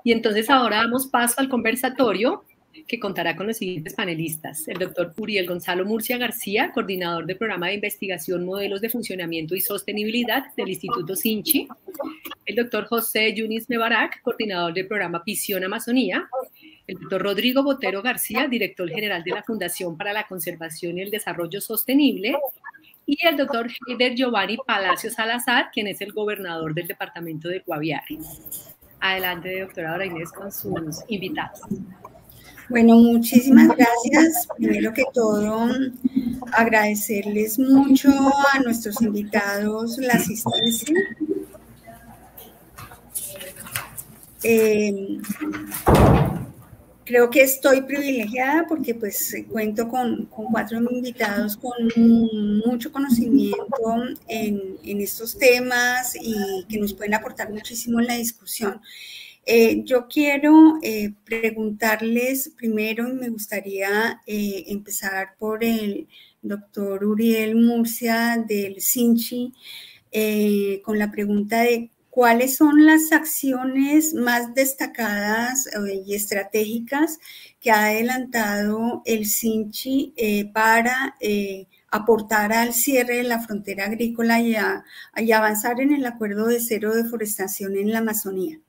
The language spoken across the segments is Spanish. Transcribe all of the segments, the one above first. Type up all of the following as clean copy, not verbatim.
Y entonces ahora damos paso al conversatorio que contará con los siguientes panelistas. El doctor Uriel Gonzalo Murcia García, coordinador del programa de investigación Modelos de Funcionamiento y Sostenibilidad del Instituto Sinchi. El doctor José Yunis Mebarak, coordinador del programa Visión Amazonía. El doctor Rodrigo Botero García, director general de la Fundación para la Conservación y el Desarrollo Sostenible. Y el doctor Heider Giovanni Palacio Salazar, quien es el gobernador del departamento de Guaviare. Adelante, doctora Dora Inés, con sus invitados. Bueno, muchísimas gracias. Primero que todo, agradecerles mucho a nuestros invitados la asistencia. Creo que estoy privilegiada porque pues cuento con 4 invitados con mucho conocimiento en estos temas y que nos pueden aportar muchísimo en la discusión. Yo quiero preguntarles primero, y me gustaría empezar por el doctor Uriel Murcia del Sinchi, con la pregunta de ¿cuáles son las acciones más destacadas y estratégicas que ha adelantado el Sinchi para aportar al cierre de la frontera agrícola y avanzar en el acuerdo de cero deforestación en la Amazonía?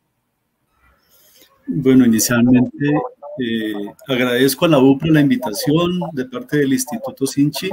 Bueno, inicialmente agradezco a la UPRA la invitación de parte del Instituto Sinchi,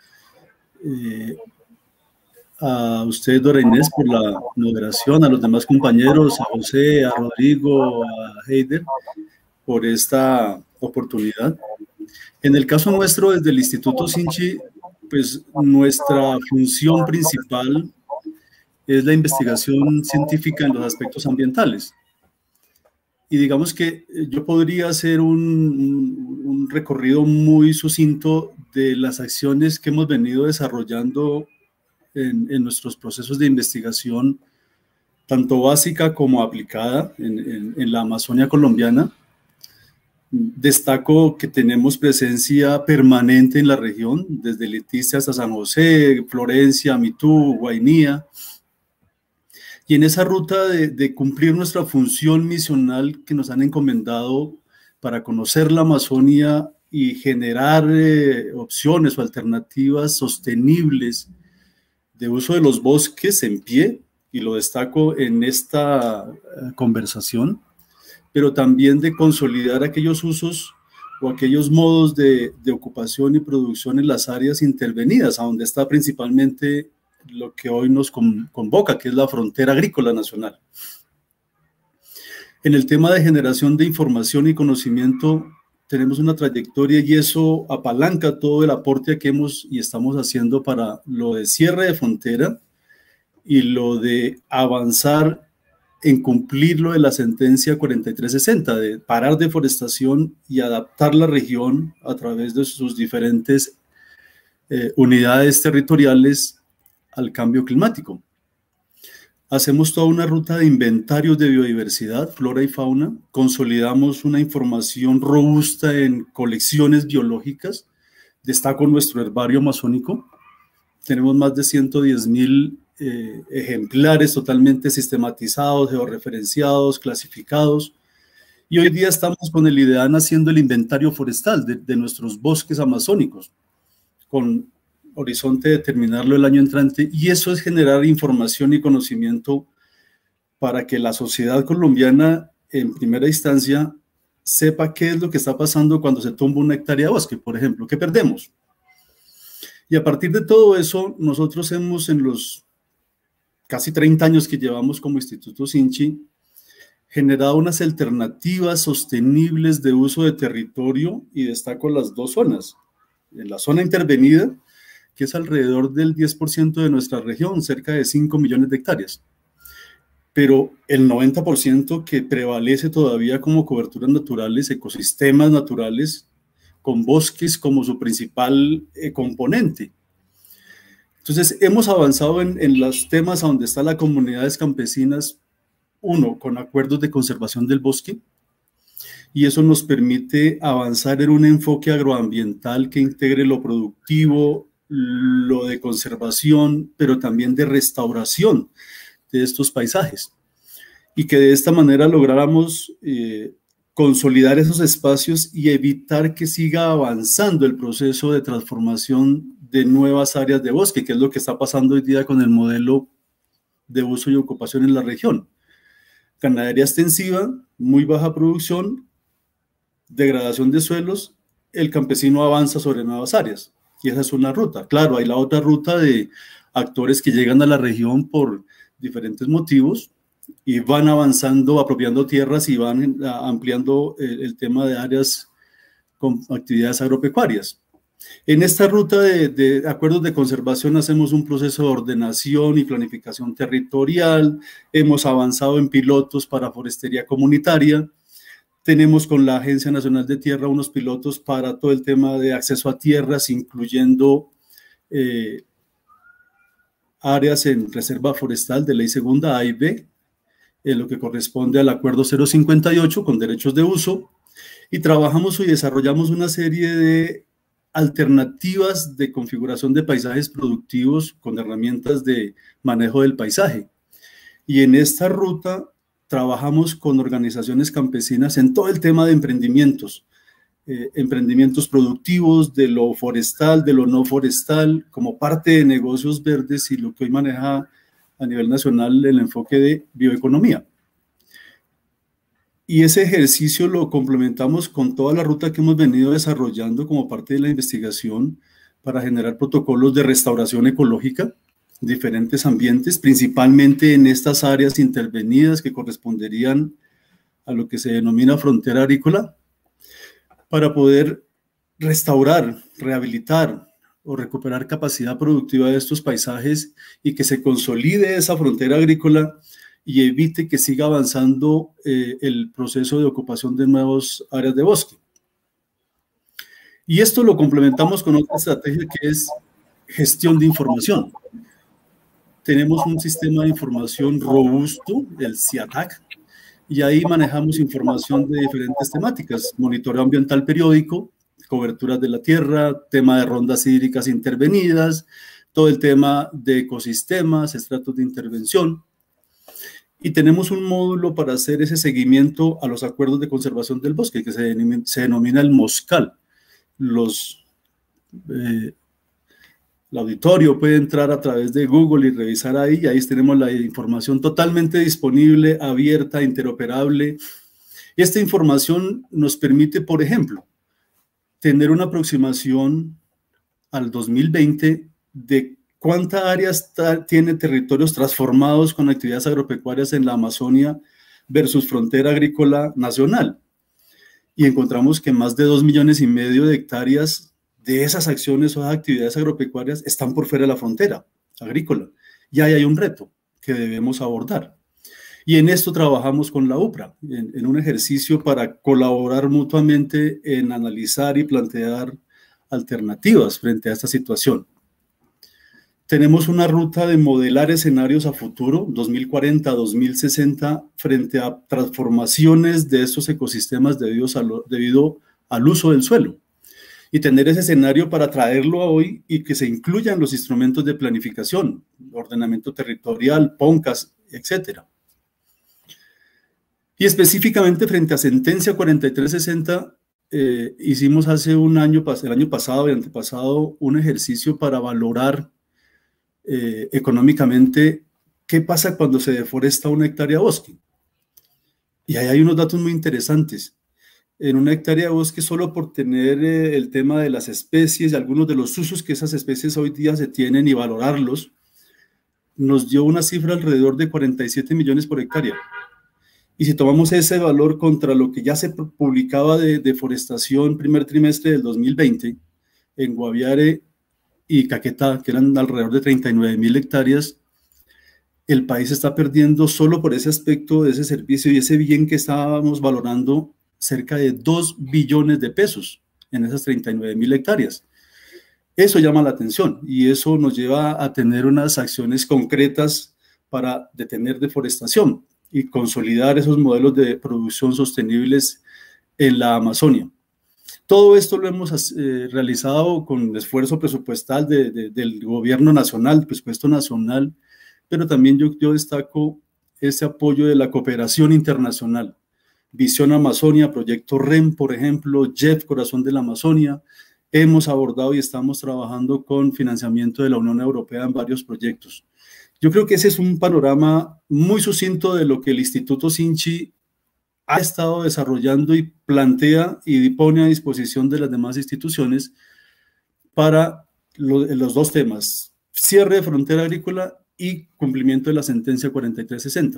a usted, Dora Inés, por la moderación, a los demás compañeros, a José, a Rodrigo, a Heider, por esta oportunidad. En el caso nuestro, desde el Instituto Sinchi, pues nuestra función principal es la investigación científica en los aspectos ambientales. Y digamos que yo podría hacer un recorrido muy sucinto de las acciones que hemos venido desarrollando en nuestros procesos de investigación, tanto básica como aplicada en la Amazonia colombiana. Destaco que tenemos presencia permanente en la región, desde Leticia hasta San José, Florencia, Mitú, Guainía. Y en esa ruta de cumplir nuestra función misional que nos han encomendado para conocer la Amazonia y generar opciones o alternativas sostenibles de uso de los bosques en pie, y lo destaco en esta conversación, pero también de consolidar aquellos usos o aquellos modos de ocupación y producción en las áreas intervenidas, a donde está principalmente lo que hoy nos convoca, que es la frontera agrícola nacional. En el tema de generación de información y conocimiento, tenemos una trayectoria y eso apalanca todo el aporte que hemos y estamos haciendo para lo de cierre de frontera y lo de avanzar en cumplir lo de la sentencia 4360, de parar deforestación y adaptar la región a través de sus diferentes unidades territoriales al cambio climático. Hacemos toda una ruta de inventarios de biodiversidad, flora y fauna, consolidamos una información robusta en colecciones biológicas, destaco nuestro herbario amazónico, tenemos más de 110,000 ejemplares totalmente sistematizados, georreferenciados, clasificados, y hoy día estamos con el IDEAN haciendo el inventario forestal de nuestros bosques amazónicos, con horizonte de terminarlo el año entrante, y eso es generar información y conocimiento para que la sociedad colombiana en primera instancia sepa qué es lo que está pasando cuando se tumba una hectárea de bosque, por ejemplo, ¿qué perdemos? Y a partir de todo eso, nosotros hemos en los casi 30 años que llevamos como Instituto Sinchi, generado unas alternativas sostenibles de uso de territorio, y destaco las dos zonas, en la zona intervenida, que es alrededor del 10% de nuestra región, cerca de 5 millones de hectáreas. Pero el 90% que prevalece todavía como coberturas naturales, ecosistemas naturales, con bosques como su principal componente. Entonces, hemos avanzado en los temas a donde están las comunidades campesinas, uno, con acuerdos de conservación del bosque, y eso nos permite avanzar en un enfoque agroambiental que integre lo productivo, lo de conservación, pero también de restauración de estos paisajes. y que de esta manera lográramos consolidar esos espacios y evitar que siga avanzando el proceso de transformación de nuevas áreas de bosque, que es lo que está pasando hoy día con el modelo de uso y ocupación en la región. Ganadería extensiva, muy baja producción, degradación de suelos, el campesino avanza sobre nuevas áreas, y esa es una ruta. Claro, hay la otra ruta de actores que llegan a la región por diferentes motivos, y van avanzando, apropiando tierras y van ampliando el tema de áreas con actividades agropecuarias. En esta ruta de acuerdos de conservación hacemos un proceso de ordenación y planificación territorial, hemos avanzado en pilotos para forestería comunitaria, tenemos con la Agencia Nacional de Tierra unos pilotos para todo el tema de acceso a tierras, incluyendo áreas en reserva forestal de ley segunda A y B, en lo que corresponde al acuerdo 058 con derechos de uso, y trabajamos y desarrollamos una serie de alternativas de configuración de paisajes productivos con herramientas de manejo del paisaje. Y en esta ruta trabajamos con organizaciones campesinas en todo el tema de emprendimientos, emprendimientos productivos, de lo forestal, de lo no forestal, como parte de negocios verdes y lo que hoy maneja a nivel nacional el enfoque de bioeconomía. Y ese ejercicio lo complementamos con toda la ruta que hemos venido desarrollando como parte de la investigación para generar protocolos de restauración ecológica en diferentes ambientes, principalmente en estas áreas intervenidas que corresponderían a lo que se denomina frontera agrícola, para poder restaurar, rehabilitar o recuperar capacidad productiva de estos paisajes y que se consolide esa frontera agrícola y evite que siga avanzando el proceso de ocupación de nuevas áreas de bosque. Y esto lo complementamos con otra estrategia que es gestión de información. Tenemos un sistema de información robusto, el CIATAC, y ahí manejamos información de diferentes temáticas, monitoreo ambiental periódico, coberturas de la tierra, tema de rondas hídricas intervenidas, todo el tema de ecosistemas, estratos de intervención. Y tenemos un módulo para hacer ese seguimiento a los acuerdos de conservación del bosque, que se denomina el MOSCAL. El auditorio puede entrar a través de Google y revisar ahí, y ahí tenemos la información totalmente disponible, abierta, interoperable. Y esta información nos permite, por ejemplo, tener una aproximación al 2020 de cuánta área tiene territorios transformados con actividades agropecuarias en la Amazonia versus frontera agrícola nacional. Y encontramos que más de 2,5 millones de hectáreas de esas acciones o actividades agropecuarias están por fuera de la frontera agrícola. Y ahí hay un reto que debemos abordar. Y en esto trabajamos con la UPRA, en un ejercicio para colaborar mutuamente en analizar y plantear alternativas frente a esta situación. Tenemos una ruta de modelar escenarios a futuro, 2040-2060, frente a transformaciones de estos ecosistemas debido al uso del suelo. Y tener ese escenario para traerlo a hoy y que se incluyan los instrumentos de planificación, ordenamiento territorial, PONCAS, etcétera. Y específicamente frente a sentencia 4360, hicimos hace el año pasado y antepasado un ejercicio para valorar económicamente qué pasa cuando se deforesta 1 hectárea de bosque. Y ahí hay unos datos muy interesantes. En 1 hectárea de bosque, solo por tener el tema de las especies y algunos de los usos que esas especies hoy día se tienen y valorarlos, nos dio una cifra alrededor de 47 millones por hectárea. Y si tomamos ese valor contra lo que ya se publicaba de deforestación primer trimestre del 2020, en Guaviare y Caquetá, que eran alrededor de 39,000 hectáreas, el país está perdiendo solo por ese aspecto de ese servicio y ese bien que estábamos valorando cerca de 2 billones de pesos en esas 39,000 hectáreas. Eso llama la atención y eso nos lleva a tener unas acciones concretas para detener deforestación y consolidar esos modelos de producción sostenibles en la Amazonia. Todo esto lo hemos realizado con esfuerzo presupuestal del gobierno nacional, presupuesto nacional, pero también yo destaco ese apoyo de la cooperación internacional. Visión Amazonia, Proyecto REM, por ejemplo, JEF, Corazón de la Amazonia. Hemos abordado y estamos trabajando con financiamiento de la Unión Europea en varios proyectos. Yo creo que ese es un panorama muy sucinto de lo que el Instituto Sinchi ha estado desarrollando y plantea y pone a disposición de las demás instituciones para los dos temas, cierre de frontera agrícola y cumplimiento de la sentencia 4360.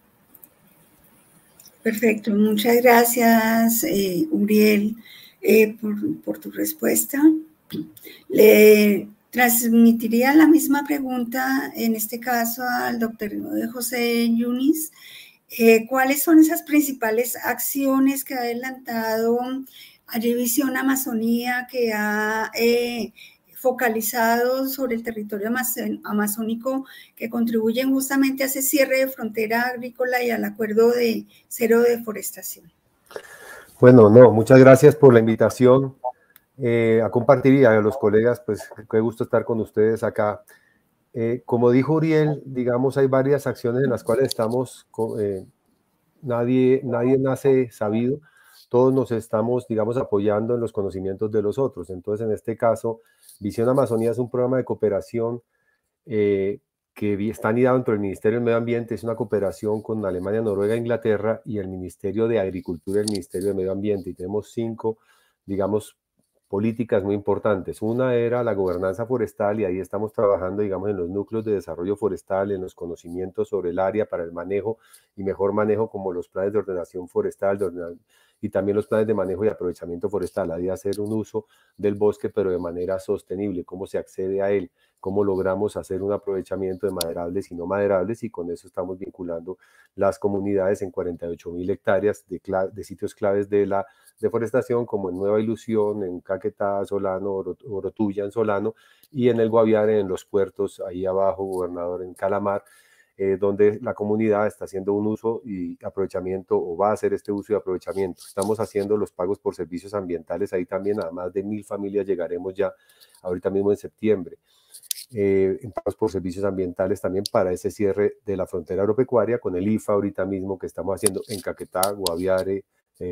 Perfecto, muchas gracias, Uriel, por tu respuesta. Le transmitiría la misma pregunta, en este caso, al doctor José Yunis. ¿Cuáles son esas principales acciones que ha adelantado Visión Amazonía, que ha focalizado sobre el territorio amazónico, que contribuyen justamente a ese cierre de frontera agrícola y al acuerdo de cero deforestación? Bueno, no, muchas gracias por la invitación a compartir, y a los colegas, pues qué gusto estar con ustedes acá. Como dijo Uriel, digamos, hay varias acciones en las cuales estamos, nadie nace sabido, todos nos estamos, digamos, apoyando en los conocimientos de los otros. Entonces, en este caso, Visión Amazonía es un programa de cooperación que está anidado dentro del Ministerio del Medio Ambiente. Es una cooperación con Alemania, Noruega, Inglaterra y el Ministerio de Agricultura y el Ministerio de Medio Ambiente. Y tenemos 5, digamos, políticas muy importantes. Una era la gobernanza forestal, y ahí estamos trabajando, digamos, en los núcleos de desarrollo forestal, en los conocimientos sobre el área para el manejo y mejor manejo, como los planes de ordenación forestal, y también los planes de manejo y aprovechamiento forestal. Hay de hacer un uso del bosque, pero de manera sostenible, cómo se accede a él, cómo logramos hacer un aprovechamiento de maderables y no maderables, y con eso estamos vinculando las comunidades en 48.000 hectáreas de sitios claves de la deforestación, como en Nueva Ilusión, en Caquetá, Solano, Orotuya, en Solano, y en el Guaviare, en los puertos, ahí abajo, Gobernador, en Calamar, donde la comunidad está haciendo un uso y aprovechamiento, o va a hacer este uso y aprovechamiento. Estamos haciendo los pagos por servicios ambientales, ahí también a más de 1.000 familias llegaremos ya ahorita mismo en septiembre. En pagos por servicios ambientales también para ese cierre de la frontera agropecuaria, con el IFA ahorita mismo que estamos haciendo en Caquetá, Guaviare,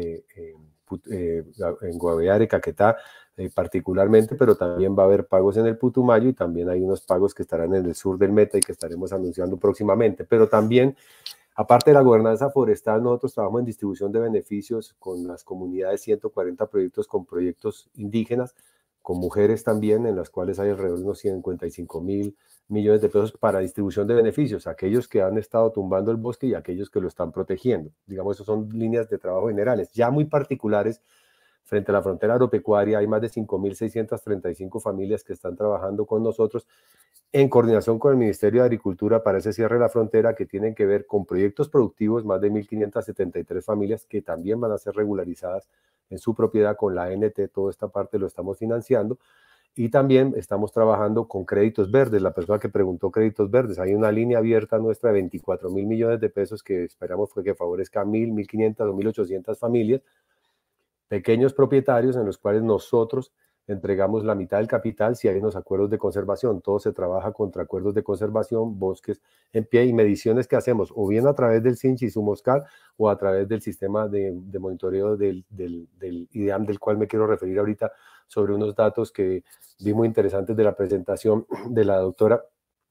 en Guaviare, Caquetá particularmente, pero también va a haber pagos en el Putumayo, y también hay unos pagos que estarán en el sur del Meta y que estaremos anunciando próximamente. Pero también, aparte de la gobernanza forestal, nosotros trabajamos en distribución de beneficios con las comunidades, 140 proyectos con proyectos indígenas, con mujeres también, en las cuales hay alrededor de unos 55.000 millones de pesos para distribución de beneficios, aquellos que han estado tumbando el bosque y aquellos que lo están protegiendo. Digamos, esas son líneas de trabajo generales. Ya muy particulares, frente a la frontera agropecuaria, hay más de 5.635 familias que están trabajando con nosotros en coordinación con el Ministerio de Agricultura para ese cierre de la frontera, que tienen que ver con proyectos productivos, más de 1.573 familias que también van a ser regularizadas en su propiedad con la ANT. Toda esta parte lo estamos financiando. Y también estamos trabajando con créditos verdes. La persona que preguntó créditos verdes, hay una línea abierta nuestra de 24.000 millones de pesos que esperamos que favorezca a 1.000, 1.500 o 1.800 familias, pequeños propietarios, en los cuales nosotros entregamos la mitad del capital si hay unos acuerdos de conservación. Todo se trabaja contra acuerdos de conservación, bosques en pie, y mediciones que hacemos o bien a través del Sinchi y su Moscal, o a través del sistema de monitoreo del IDEAM, del cual me quiero referir ahorita, sobre unos datos que vi muy interesantes de la presentación de la doctora.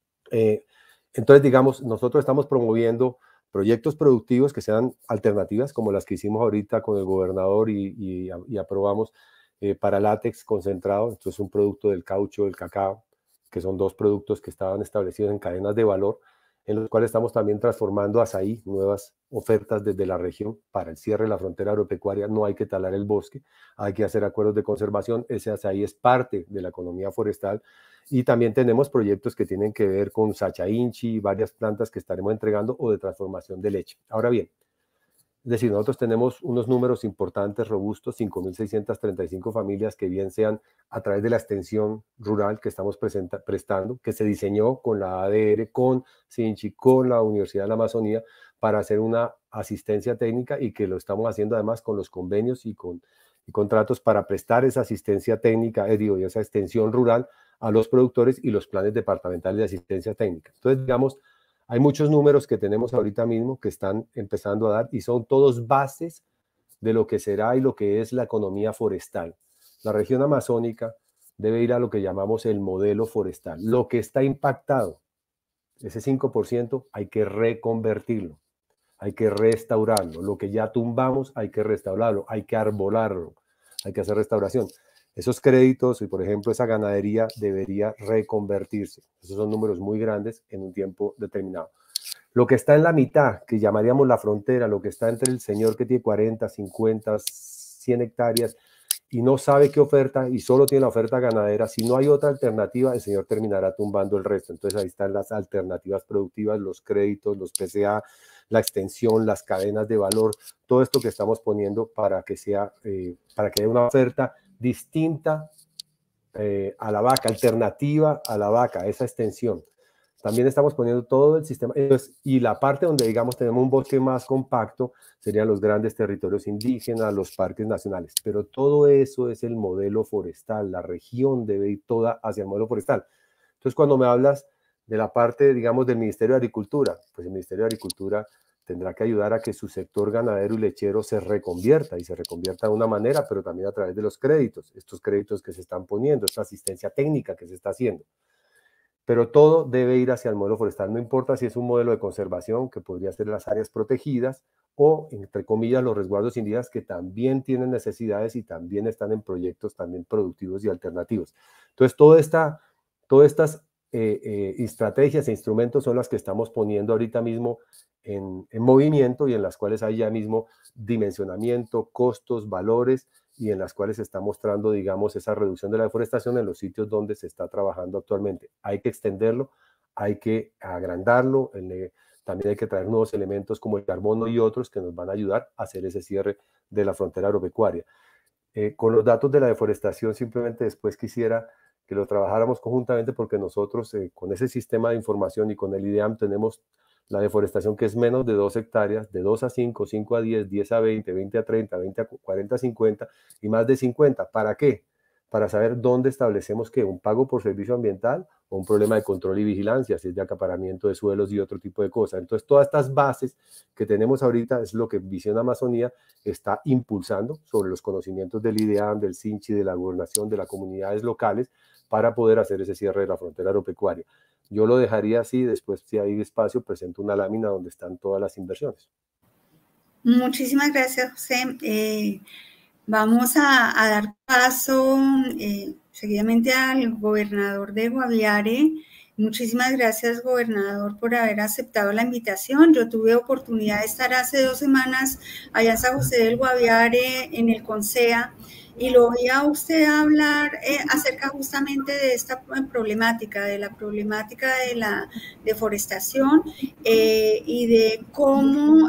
Entonces, digamos, nosotros estamos promoviendo proyectos productivos que sean alternativas, como las que hicimos ahorita con el gobernador y aprobamos para látex concentrado. Esto es un producto del caucho, del cacao, que son 2 productos que estaban establecidos en cadenas de valor, en los cuales estamos también transformando azaí, nuevas ofertas desde la región para el cierre de la frontera agropecuaria. No hay que talar el bosque, hay que hacer acuerdos de conservación. Ese azaí es parte de la economía forestal. Y también tenemos proyectos que tienen que ver con Sacha Inchi, varias plantas que estaremos entregando, o de transformación de leche. Ahora bien, es decir, nosotros tenemos unos números importantes, robustos, 5.635 familias que bien sean a través de la extensión rural que estamos prestando, que se diseñó con la ADR, con Sinchi, con la Universidad de la Amazonía, para hacer una asistencia técnica, y que lo estamos haciendo además con los convenios y contratos para prestar esa asistencia técnica, y esa extensión rural a los productores, y los planes departamentales de asistencia técnica. Entonces, digamos, Hay muchos números que tenemos ahorita mismo que están empezando a dar y son todos bases de lo que será y lo que es la economía forestal. La región amazónica debe ir a lo que llamamos el modelo forestal. Lo que está impactado, ese 5%, hay que reconvertirlo, hay que restaurarlo. Lo que ya tumbamos, hay que restaurarlo, hay que arbolarlo, hay que hacer restauración. Esos créditos y, por ejemplo, esa ganadería debería reconvertirse. Esos son números muy grandes en un tiempo determinado. Lo que está en la mitad, que llamaríamos la frontera, lo que está entre el señor que tiene 40, 50, 100 hectáreas y no sabe qué oferta y solo tiene la oferta ganadera, si no hay otra alternativa, el señor terminará tumbando el resto. Entonces ahí están las alternativas productivas, los créditos, los PCA, la extensión, las cadenas de valor, todo esto que estamos poniendo para que sea, para que haya una oferta distinta a la vaca, alternativa a la vaca, esa extensión. También estamos poniendo todo el sistema, y la parte donde, digamos, tenemos un bosque más compacto, serían los grandes territorios indígenas, los parques nacionales, pero todo eso es el modelo forestal, la región debe ir toda hacia el modelo forestal. Entonces, cuando me hablas de la parte, digamos, del Ministerio de Agricultura, pues el Ministerio de Agricultura tendrá que ayudar a que su sector ganadero y lechero se reconvierta, y se reconvierta de una manera, pero también a través de los créditos, estos créditos que se están poniendo, esta asistencia técnica que se está haciendo. Pero todo debe ir hacia el modelo forestal, no importa si es un modelo de conservación, que podría ser las áreas protegidas, o, entre comillas, los resguardos indígenas, que también tienen necesidades y también están en proyectos también productivos y alternativos. Entonces, todas estas estrategias e instrumentos son las que estamos poniendo ahorita mismo en movimiento y en las cuales hay ya mismo dimensionamiento, costos, valores, y en las cuales se está mostrando, digamos, esa reducción de la deforestación en los sitios donde se está trabajando actualmente. Hay que extenderlo, hay que agrandarlo, también hay que traer nuevos elementos como el carbono y otros que nos van a ayudar a hacer ese cierre de la frontera agropecuaria. Con los datos de la deforestación, simplemente después quisiera que lo trabajáramos conjuntamente, porque nosotros con ese sistema de información y con el IDEAM tenemos la deforestación que es menos de 2 hectáreas, de 2 a 5, 5 a 10, 10 a 20, 20 a 30, 20 a 40, 50 y más de 50. ¿Para qué? Para saber dónde establecemos que un pago por servicio ambiental o un problema de control y vigilancia, si es de acaparamiento de suelos y otro tipo de cosas. Entonces, todas estas bases que tenemos ahorita es lo que Visión Amazonía está impulsando sobre los conocimientos del IDEAM, del SINCHI, de la gobernación, de las comunidades locales, para poder hacer ese cierre de la frontera agropecuaria. Yo lo dejaría así, después si hay espacio presento una lámina donde están todas las inversiones. Muchísimas gracias, José. Vamos a dar paso seguidamente al gobernador de Guaviare. Muchísimas gracias, gobernador, por haber aceptado la invitación. Yo tuve oportunidad de estar hace 2 semanas allá en San José del Guaviare, en el CONSEA, y lo oí a usted hablar acerca justamente de esta problemática, de la problemática de la deforestación y de cómo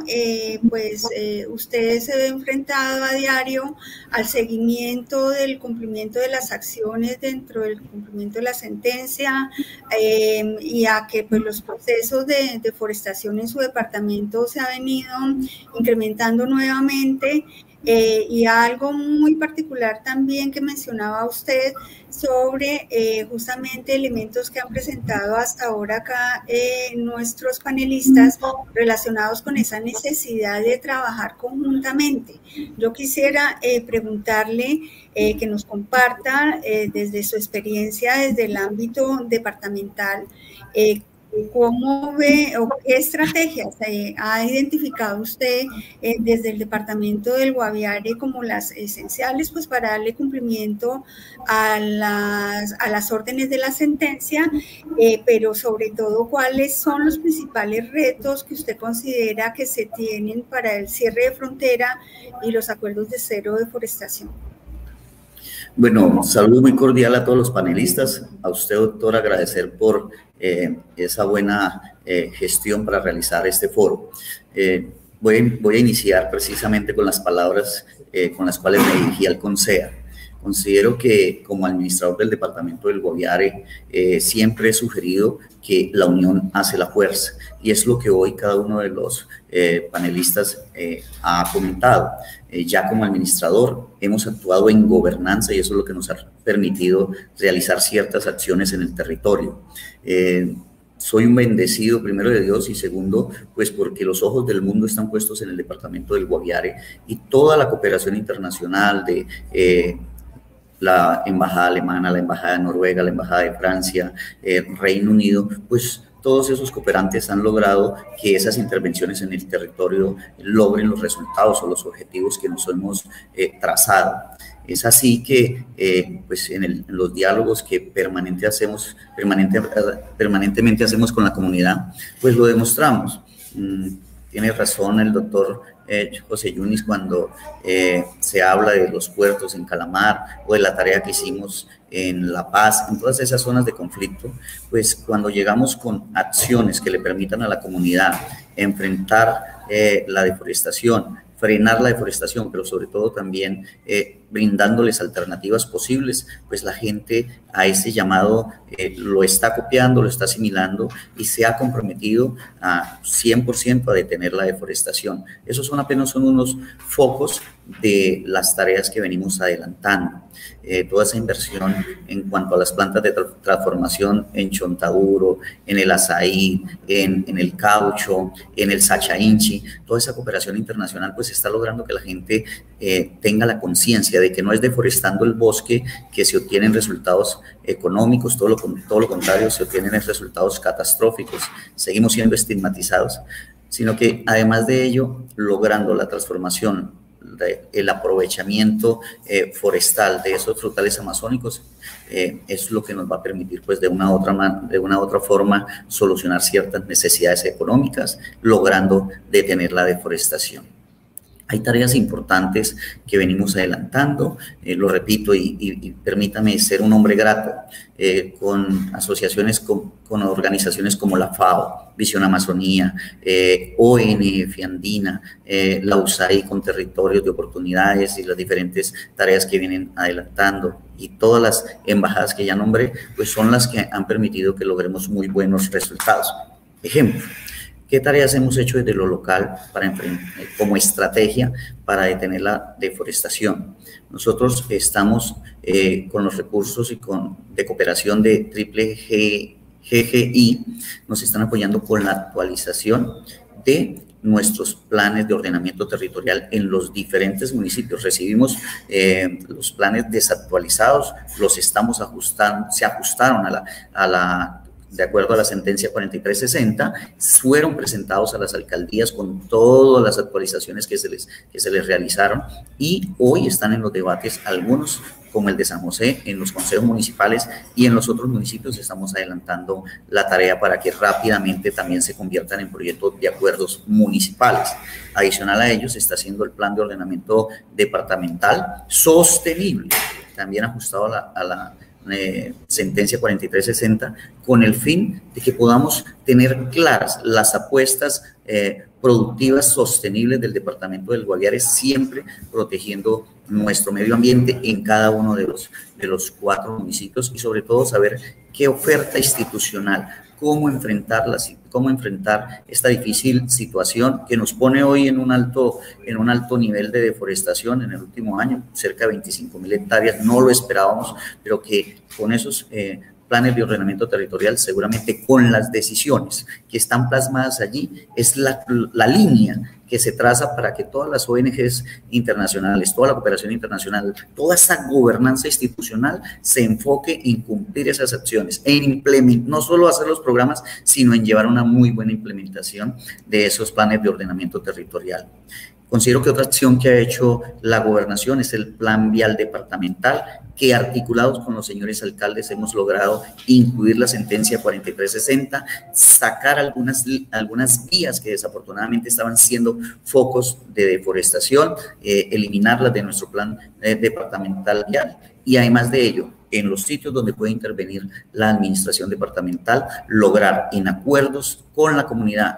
usted se ve enfrentado a diario al seguimiento del cumplimiento de las acciones dentro del cumplimiento de la sentencia y a que pues, los procesos de deforestación en su departamento se ha venido incrementando nuevamente. Y algo muy particular también que mencionaba usted sobre justamente elementos que han presentado hasta ahora acá nuestros panelistas relacionados con esa necesidad de trabajar conjuntamente. Yo quisiera preguntarle que nos comparta desde su experiencia, desde el ámbito departamental, ¿cómo ve o qué estrategias ha identificado usted desde el departamento del Guaviare como las esenciales pues, para darle cumplimiento a las órdenes de la sentencia, pero sobre todo cuáles son los principales retos que usted considera que se tienen para el cierre de frontera y los acuerdos de cero deforestación? Bueno, saludo muy cordial a todos los panelistas. A usted, doctor, agradecer por esa buena gestión para realizar este foro. Voy a iniciar precisamente con las palabras con las cuales me dirigí al CONSEA. Considero que como administrador del departamento del Guaviare siempre he sugerido que la unión hace la fuerza, y es lo que hoy cada uno de los panelistas ha comentado. Ya como administrador hemos actuado en gobernanza y eso es lo que nos ha permitido realizar ciertas acciones en el territorio. soy un bendecido, primero de Dios, y segundo, pues porque los ojos del mundo están puestos en el departamento del Guaviare, y toda la cooperación internacional de la embajada alemana, la embajada de Noruega, la embajada de Francia, Reino Unido, pues todos esos cooperantes han logrado que esas intervenciones en el territorio logren los resultados o los objetivos que nos hemos trazado. Es así que pues en los diálogos que permanentemente hacemos con la comunidad, pues lo demostramos. Tiene razón el doctor José Yunis cuando se habla de los puertos en Calamar o de la tarea que hicimos en La Paz, en todas esas zonas de conflicto. Pues cuando llegamos con acciones que le permitan a la comunidad enfrentar la deforestación, frenar la deforestación, pero sobre todo también brindándoles alternativas posibles, pues la gente a ese llamado lo está copiando, lo está asimilando y se ha comprometido a 100% a detener la deforestación. Esos apenas unos focos de las tareas que venimos adelantando. Toda esa inversión en cuanto a las plantas de transformación en Chontaduro, en el Azaí, en el caucho, en el Sachainchi, toda esa cooperación internacional pues está logrando que la gente tenga la conciencia de que no es deforestando el bosque que se obtienen resultados económicos, todo lo contrario, se obtienen resultados catastróficos, seguimos siendo estigmatizados, sino que además de ello, logrando la transformación, el aprovechamiento forestal de esos frutales amazónicos, es lo que nos va a permitir pues de una u otra forma solucionar ciertas necesidades económicas, logrando detener la deforestación. Hay tareas importantes que venimos adelantando, lo repito, y permítame ser un hombre grato, con asociaciones, con organizaciones como la FAO, Visión Amazonía, ONF Andina, la USAID con territorios de oportunidades y las diferentes tareas que vienen adelantando, y todas las embajadas que ya nombré, pues son las que han permitido que logremos muy buenos resultados. Ejemplo, ¿qué tareas hemos hecho desde lo local como estrategia para detener la deforestación? Nosotros estamos con los recursos de cooperación de GGI, nos están apoyando con la actualización de nuestros planes de ordenamiento territorial en los diferentes municipios. Recibimos los planes desactualizados, los estamos ajustando, se ajustaron de acuerdo a la sentencia 4360, fueron presentados a las alcaldías con todas las actualizaciones que se les realizaron, y hoy están en los debates algunos, como el de San José, en los consejos municipales, y en los otros municipios estamos adelantando la tarea para que rápidamente también se conviertan en proyectos de acuerdos municipales. Adicional a ellos, se está haciendo el plan de ordenamiento departamental sostenible, también ajustado a la sentencia 4360, con el fin de que podamos tener claras las apuestas productivas sostenibles del departamento del Guaviare, siempre protegiendo nuestro medio ambiente en cada uno de los 4 municipios, y sobre todo saber qué oferta institucional, cómo enfrentar esta difícil situación que nos pone hoy en un alto nivel de deforestación en el último año, cerca de 25.000 hectáreas, no lo esperábamos, pero que con esos planes de ordenamiento territorial, seguramente con las decisiones que están plasmadas allí, es la línea que se traza para que todas las ONGs internacionales, toda la cooperación internacional, toda esa gobernanza institucional se enfoque en cumplir esas acciones, en implementar, no solo hacer los programas, sino en llevar una muy buena implementación de esos planes de ordenamiento territorial. Considero que otra acción que ha hecho la gobernación es el plan vial departamental, que articulados con los señores alcaldes hemos logrado incluir la sentencia 4360, sacar algunas vías que desafortunadamente estaban siendo focos de deforestación, eliminarlas de nuestro plan departamental vial, y además de ello, en los sitios donde puede intervenir la administración departamental, lograr en acuerdos con la comunidad,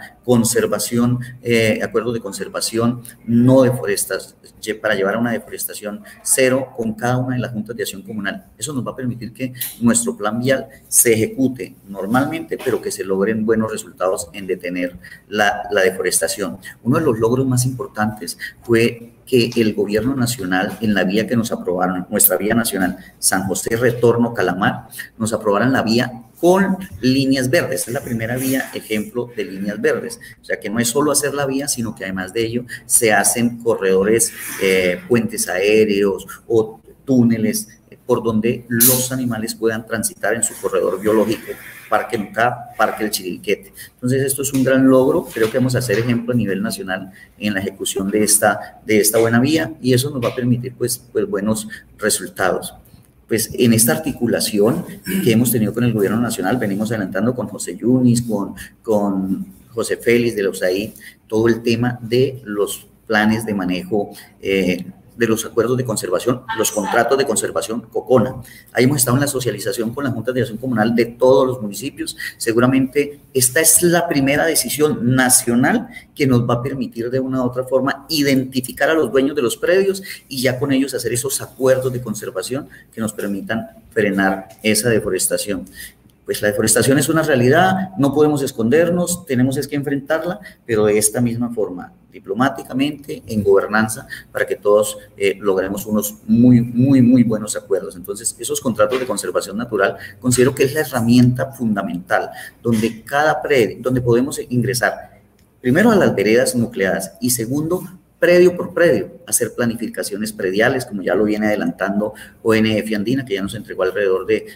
acuerdos de conservación, no deforestación, para llevar a una deforestación cero con cada una de las juntas de acción comunal. Eso nos va a permitir que nuestro plan vial se ejecute normalmente, pero que se logren buenos resultados en detener la deforestación. Uno de los logros más importantes fue que el gobierno nacional, en la vía que nos aprobaron, nuestra vía nacional, San José Retorno Calamar, nos aprobaron la vía con líneas verdes. Es la primera vía ejemplo de líneas verdes. O sea que no es solo hacer la vía, sino que además de ello se hacen corredores, puentes aéreos o túneles por donde los animales puedan transitar en su corredor biológico, Parque Lucá, Parque El Chiribiquete. Entonces esto es un gran logro, creo que vamos a hacer ejemplo a nivel nacional en la ejecución de esta buena vía, y eso nos va a permitir pues buenos resultados. Pues en esta articulación que hemos tenido con el gobierno nacional, venimos adelantando con José Yunis, con José Félix de la USAID, todo el tema de los planes de manejo, de los acuerdos de conservación, los contratos de conservación COCONA. Ahí hemos estado en la socialización con las juntas de acción comunal de todos los municipios. Seguramente esta es la primera decisión nacional que nos va a permitir de una u otra forma identificar a los dueños de los predios y ya con ellos hacer esos acuerdos de conservación que nos permitan frenar esa deforestación. Pues la deforestación es una realidad, no podemos escondernos, tenemos que enfrentarla, pero de esta misma forma, diplomáticamente, en gobernanza, para que todos logremos unos muy buenos acuerdos. Entonces, esos contratos de conservación natural considero que es la herramienta fundamental, donde cada predio, donde podemos ingresar, primero a las veredas nucleadas y segundo, predio por predio, hacer planificaciones prediales, como ya lo viene adelantando ONF Andina, que ya nos entregó alrededor de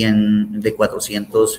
400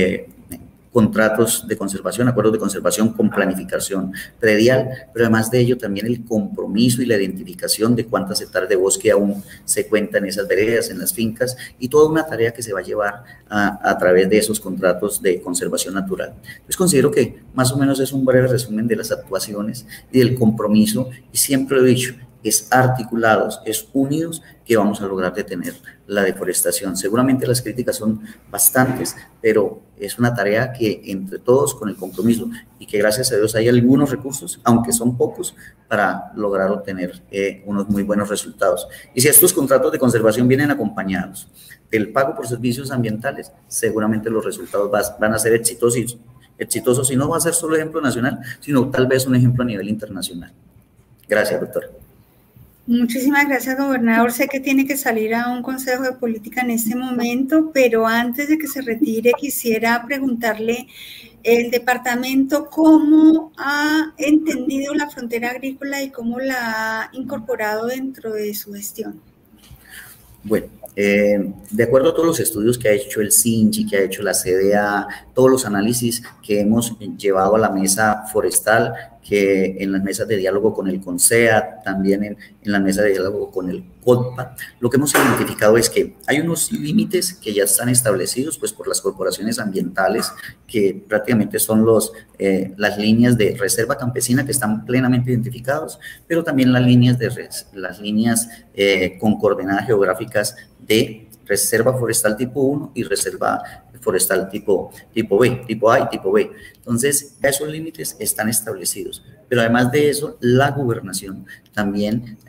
contratos de conservación, acuerdos de conservación con planificación predial, pero además de ello también el compromiso y la identificación de cuántas hectáreas de bosque aún se cuentan en esas veredas, en las fincas, y toda una tarea que se va a llevar a través de esos contratos de conservación natural. Entonces considero que más o menos es un breve resumen de las actuaciones y del compromiso, y siempre lo he dicho, es articulados, es unidos que vamos a lograr detener la deforestación. Seguramente las críticas son bastantes, pero es una tarea que entre todos con el compromiso y que gracias a Dios hay algunos recursos, aunque son pocos, para lograr obtener unos muy buenos resultados. Y si estos contratos de conservación vienen acompañados del pago por servicios ambientales, seguramente los resultados van a ser exitosos y no va a ser solo ejemplo nacional, sino tal vez un ejemplo a nivel internacional. Gracias, doctor. Muchísimas gracias, gobernador. Sé que tiene que salir a un consejo de política en este momento, pero antes de que se retire, quisiera preguntarle, el departamento, ¿cómo ha entendido la frontera agrícola y cómo la ha incorporado dentro de su gestión? Bueno, de acuerdo a todos los estudios que ha hecho el SINCHI, que ha hecho la CDA, todos los análisis que hemos llevado a la mesa forestal, que en las mesas de diálogo con el CONSEA, también en la mesa de diálogo con el CODPA, lo que hemos identificado es que hay unos límites que ya están establecidos pues, por las corporaciones ambientales, que prácticamente son las líneas de reserva campesina que están plenamente identificados, pero también las líneas con coordenadas geográficas de reserva forestal tipo 1 y reserva forestal tipo B, tipo A y tipo B. Entonces, esos límites están establecidos. Pero además de eso, la gobernación también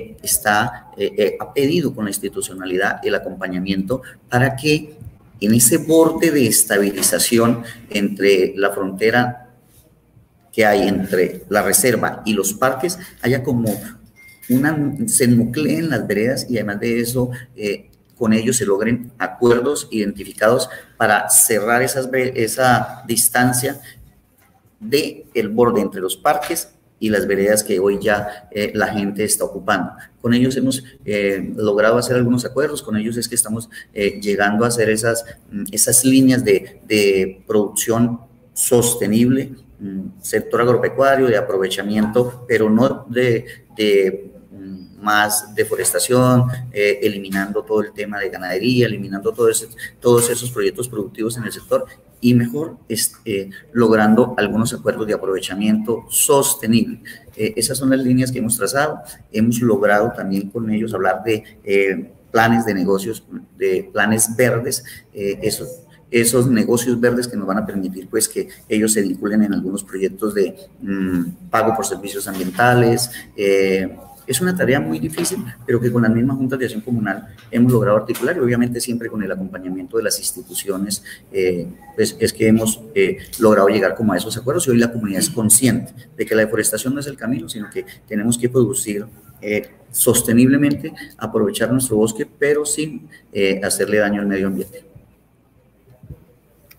ha pedido con la institucionalidad el acompañamiento para que en ese borde de estabilización entre la frontera que hay entre la reserva y los parques, haya como se nucleen las veredas y además de eso, con ellos se logren acuerdos identificados para cerrar esa distancia del borde entre los parques y las veredas que hoy ya la gente está ocupando. Con ellos hemos logrado hacer algunos acuerdos, con ellos es que estamos llegando a hacer esas líneas de producción sostenible, sector agropecuario, de aprovechamiento, pero no de más deforestación, eliminando todo el tema de ganadería, eliminando todos esos proyectos productivos en el sector y mejor logrando algunos acuerdos de aprovechamiento sostenible. Esas son las líneas que hemos trazado. Hemos logrado también con ellos hablar de planes de negocios, de planes verdes, esos negocios verdes que nos van a permitir pues que ellos se vinculen en algunos proyectos de pago por servicios ambientales. Es una tarea muy difícil, pero que con las mismas juntas de acción comunal hemos logrado articular y obviamente siempre con el acompañamiento de las instituciones, pues es que hemos logrado llegar como a esos acuerdos y hoy la comunidad es consciente de que la deforestación no es el camino, sino que tenemos que producir sosteniblemente, aprovechar nuestro bosque, pero sin hacerle daño al medio ambiente.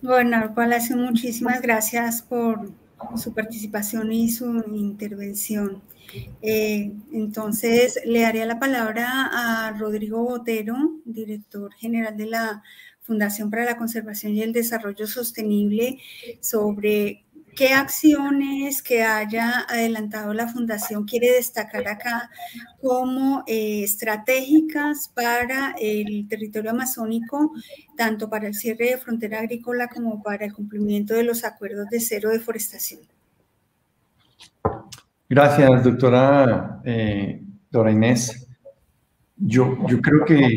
Gobernador Palacio, muchísimas gracias por su participación y su intervención. Entonces, le daría la palabra a Rodrigo Botero, director general de la Fundación para la Conservación y el Desarrollo Sostenible, sobre qué acciones que haya adelantado la Fundación quiere destacar acá como estratégicas para el territorio amazónico, tanto para el cierre de frontera agrícola como para el cumplimiento de los acuerdos de cero deforestación. Gracias, doctora Dora Inés. Yo creo que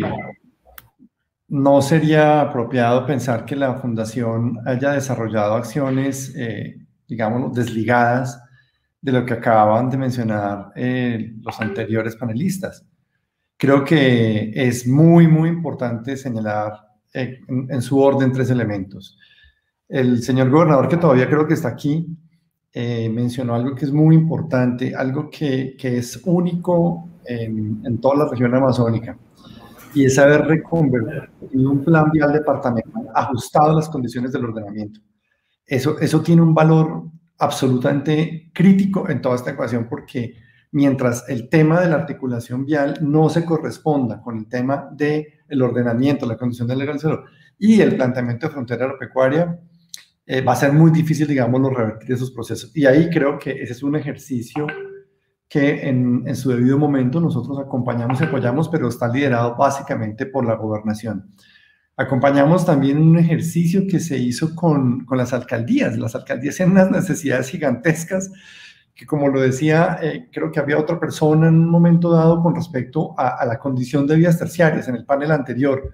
no sería apropiado pensar que la Fundación haya desarrollado acciones, digamos, desligadas de lo que acababan de mencionar los anteriores panelistas. Creo que es muy, muy importante señalar en su orden 3 elementos. El señor gobernador, que todavía creo que está aquí, mencionó algo que es muy importante, algo que es único en toda la región amazónica, y es haber reconvertido un plan vial departamental ajustado a las condiciones del ordenamiento. Eso tiene un valor absolutamente crítico en toda esta ecuación, porque mientras el tema de la articulación vial no se corresponda con el tema del ordenamiento, la condición del legal cero y el planteamiento de frontera agropecuaria, va a ser muy difícil, digamos, revertir esos procesos. Y ahí creo que ese es un ejercicio que en su debido momento nosotros acompañamos y apoyamos, pero está liderado básicamente por la gobernación. Acompañamos también un ejercicio que se hizo con las alcaldías. Las alcaldías tienen unas necesidades gigantescas que, como lo decía, creo que había otra persona en un momento dado con respecto a la condición de vías terciarias en el panel anterior.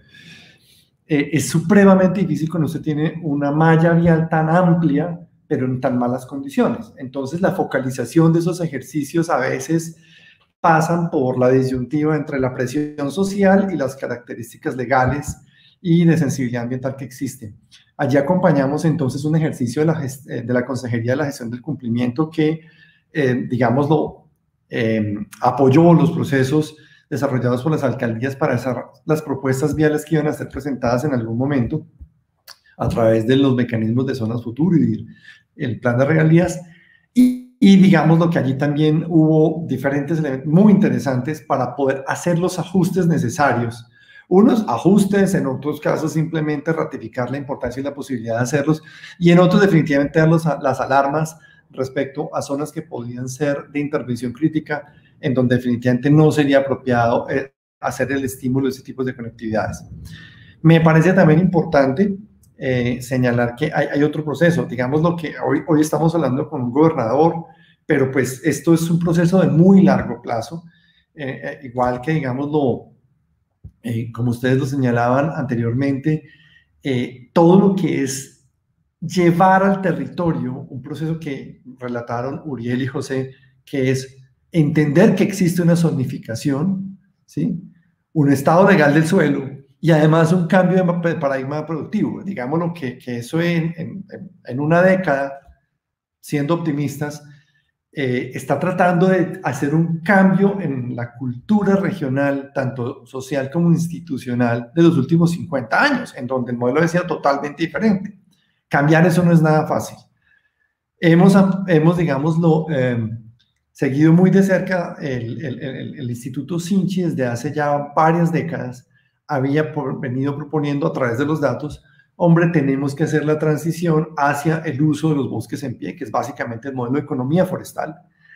Es supremamente difícil cuando usted tiene una malla vial tan amplia, pero en tan malas condiciones. Entonces, la focalización de esos ejercicios a veces pasan por la disyuntiva entre la presión social y las características legales y de sensibilidad ambiental que existen. Allí acompañamos entonces un ejercicio de la Consejería de la Gestión del Cumplimiento que, digámoslo, apoyó los procesos desarrollados por las alcaldías para las propuestas viales que iban a ser presentadas en algún momento a través de los mecanismos de zonas futuro y el plan de regalías, y digamos lo que allí también hubo diferentes elementos muy interesantes para poder hacer los ajustes necesarios. Unos ajustes, en otros casos simplemente ratificar la importancia y la posibilidad de hacerlos, y en otros definitivamente dar las alarmas respecto a zonas que podían ser de intervención crítica, en donde definitivamente no sería apropiado hacer el estímulo de ese tipo de conectividades. Me parece también importante señalar que hay otro proceso, digamos lo que hoy estamos hablando con un gobernador, pero pues esto es un proceso de muy largo plazo, igual que digámoslo, como ustedes lo señalaban anteriormente, todo lo que es llevar al territorio un proceso que relataron Uriel y José, que es entender que existe una zonificación, ¿sí? Un estado legal del suelo, y además un cambio de paradigma productivo. Digámoslo que eso en una década, siendo optimistas, está tratando de hacer un cambio en la cultura regional, tanto social como institucional, de los últimos 50 años, en donde el modelo ha sido totalmente diferente. Cambiar eso no es nada fácil. Hemos digámoslo, seguido muy de cerca el Instituto Sinchi desde hace ya varias décadas. Había venido proponiendo a través de los datos, hombre, tenemos que hacer la transición hacia el uso de los bosques en pie, que es básicamente el modelo de economía forestal.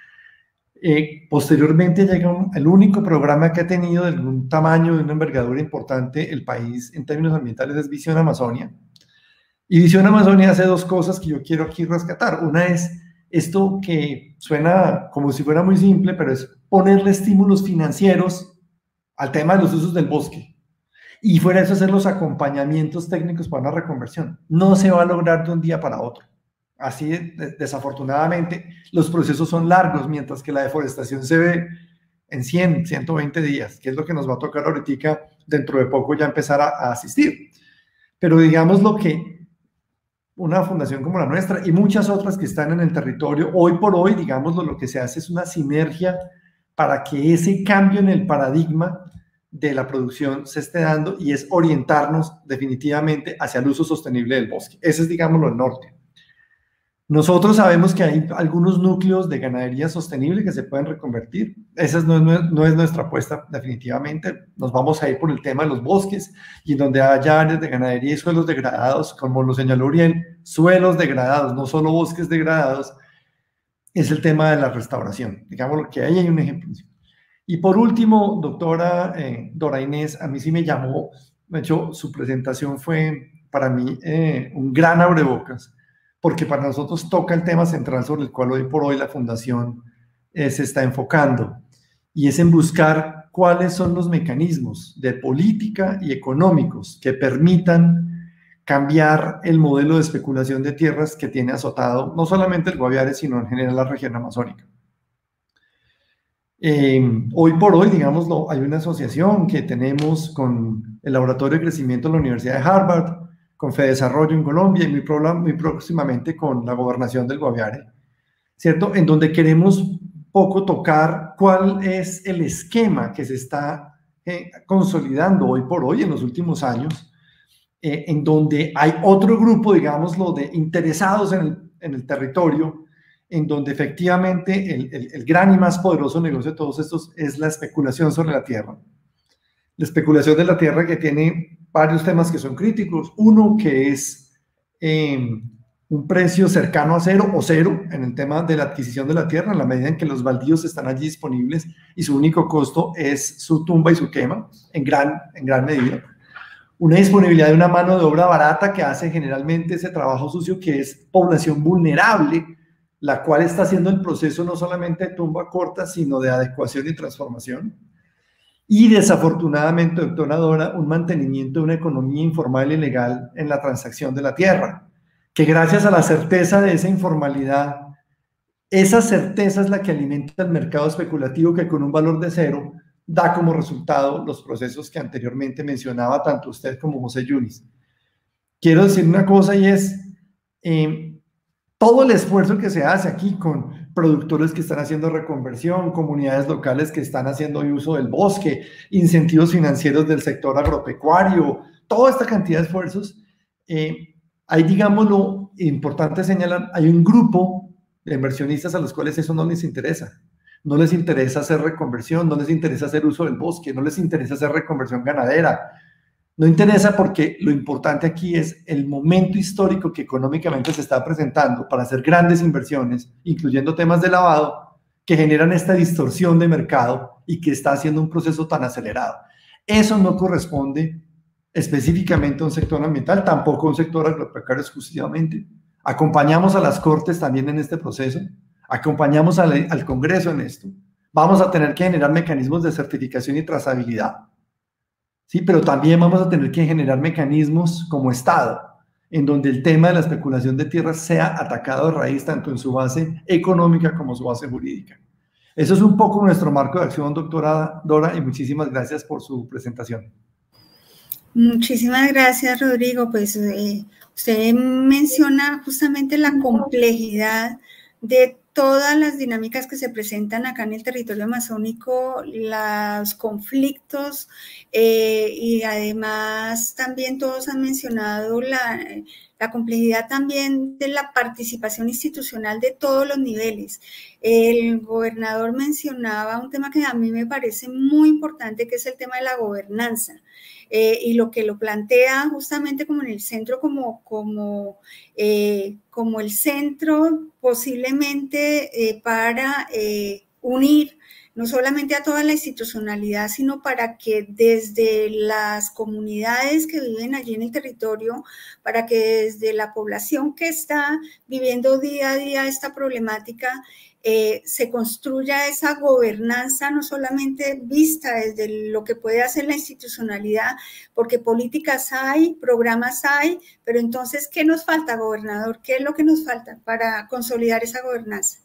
Posteriormente llega el único programa que ha tenido de algún tamaño, de una envergadura importante, el país en términos ambientales, es Visión Amazonia. Y Visión Amazonia hace dos cosas que yo quiero aquí rescatar. Una es esto que suena como si fuera muy simple, pero es ponerle estímulos financieros al tema de los usos del bosque. Y fuera de eso, hacer los acompañamientos técnicos para una reconversión. No se va a lograr de un día para otro. Así, desafortunadamente, los procesos son largos, mientras que la deforestación se ve en 100, 120 días, que es lo que nos va a tocar ahorita, dentro de poco ya empezar a asistir. Pero digamos lo que una fundación como la nuestra y muchas otras que están en el territorio, hoy por hoy, digamos lo que se hace es una sinergia para que ese cambio en el paradigma de la producción se esté dando, y es orientarnos definitivamente hacia el uso sostenible del bosque. Ese es, digámoslo, el norte. Nosotros sabemos que hay algunos núcleos de ganadería sostenible que se pueden reconvertir. Esa no es nuestra apuesta definitivamente. Nos vamos a ir por el tema de los bosques, y en donde haya áreas de ganadería y suelos degradados, como lo señaló Uriel, suelos degradados, no solo bosques degradados, es el tema de la restauración. Digamos que ahí hay un ejemplo. Y por último, doctora Dora Inés, a mí sí me llamó, de hecho, su presentación fue para mí un gran abrebocas, porque para nosotros toca el tema central sobre el cual hoy por hoy la Fundación se está enfocando, y es en buscar cuáles son los mecanismos de política y económicos que permitan cambiar el modelo de especulación de tierras que tiene azotado no solamente el Guaviare, sino en general la región amazónica. Hoy por hoy, digámoslo, hay una asociación que tenemos con el Laboratorio de Crecimiento de la Universidad de Harvard, con FEDesarrollo en Colombia, y muy próximamente con la Gobernación del Guaviare, ¿cierto? En donde queremos poco tocar cuál es el esquema que se está consolidando hoy por hoy en los últimos años, en donde hay otro grupo, digámoslo, de interesados en el territorio, en donde efectivamente el gran y más poderoso negocio de todos estos es la especulación sobre la tierra. La especulación de la tierra, que tiene varios temas que son críticos. Uno, que es un precio cercano a cero o cero en el tema de la adquisición de la tierra, en la medida en que los baldíos están allí disponibles y su único costo es su tumba y su quema, en gran medida. Una disponibilidad de una mano de obra barata que hace generalmente ese trabajo sucio, que es población vulnerable, la cual está haciendo el proceso no solamente de tumba corta, sino de adecuación y transformación. Y desafortunadamente, doctora Dora, un mantenimiento de una economía informal y legal en la transacción de la tierra, que gracias a la certeza de esa informalidad, esa certeza es la que alimenta el mercado especulativo, que con un valor de cero da como resultado los procesos que anteriormente mencionaba tanto usted como José Yunis. Quiero decir una cosa, y es todo el esfuerzo que se hace aquí con productores que están haciendo reconversión, comunidades locales que están haciendo uso del bosque, incentivos financieros del sector agropecuario, toda esta cantidad de esfuerzos. Hay, digámoslo, importante señalar, hay un grupo de inversionistas a los cuales eso no les interesa. No les interesa hacer reconversión, no les interesa hacer uso del bosque, no les interesa hacer reconversión ganadera. No interesa, porque lo importante aquí es el momento histórico que económicamente se está presentando para hacer grandes inversiones, incluyendo temas de lavado, que generan esta distorsión de mercado y que está haciendo un proceso tan acelerado. Eso no corresponde específicamente a un sector ambiental, tampoco a un sector agropecuario exclusivamente. Acompañamos a las Cortes también en este proceso, acompañamos al Congreso en esto. Vamos a tener que generar mecanismos de certificación y trazabilidad. Sí, pero también vamos a tener que generar mecanismos como Estado, en donde el tema de la especulación de tierras sea atacado de raíz, tanto en su base económica como su base jurídica. Eso es un poco nuestro marco de acción, doctora Dora, y muchísimas gracias por su presentación. Muchísimas gracias, Rodrigo. Pues usted menciona justamente la complejidad de todas las dinámicas que se presentan acá en el territorio amazónico, los conflictos, y además también todos han mencionado la complejidad también de la participación institucional de todos los niveles. El gobernador mencionaba un tema que a mí me parece muy importante, que es el tema de la gobernanza. Y lo que lo plantea justamente como en el centro, como el centro posiblemente para unir no solamente a toda la institucionalidad, sino para que desde las comunidades que viven allí en el territorio, para que desde la población que está viviendo día a día esta problemática, se construya esa gobernanza, no solamente vista desde lo que puede hacer la institucionalidad, porque políticas hay, programas hay, pero entonces, ¿qué nos falta, gobernador? ¿Qué es lo que nos falta para consolidar esa gobernanza?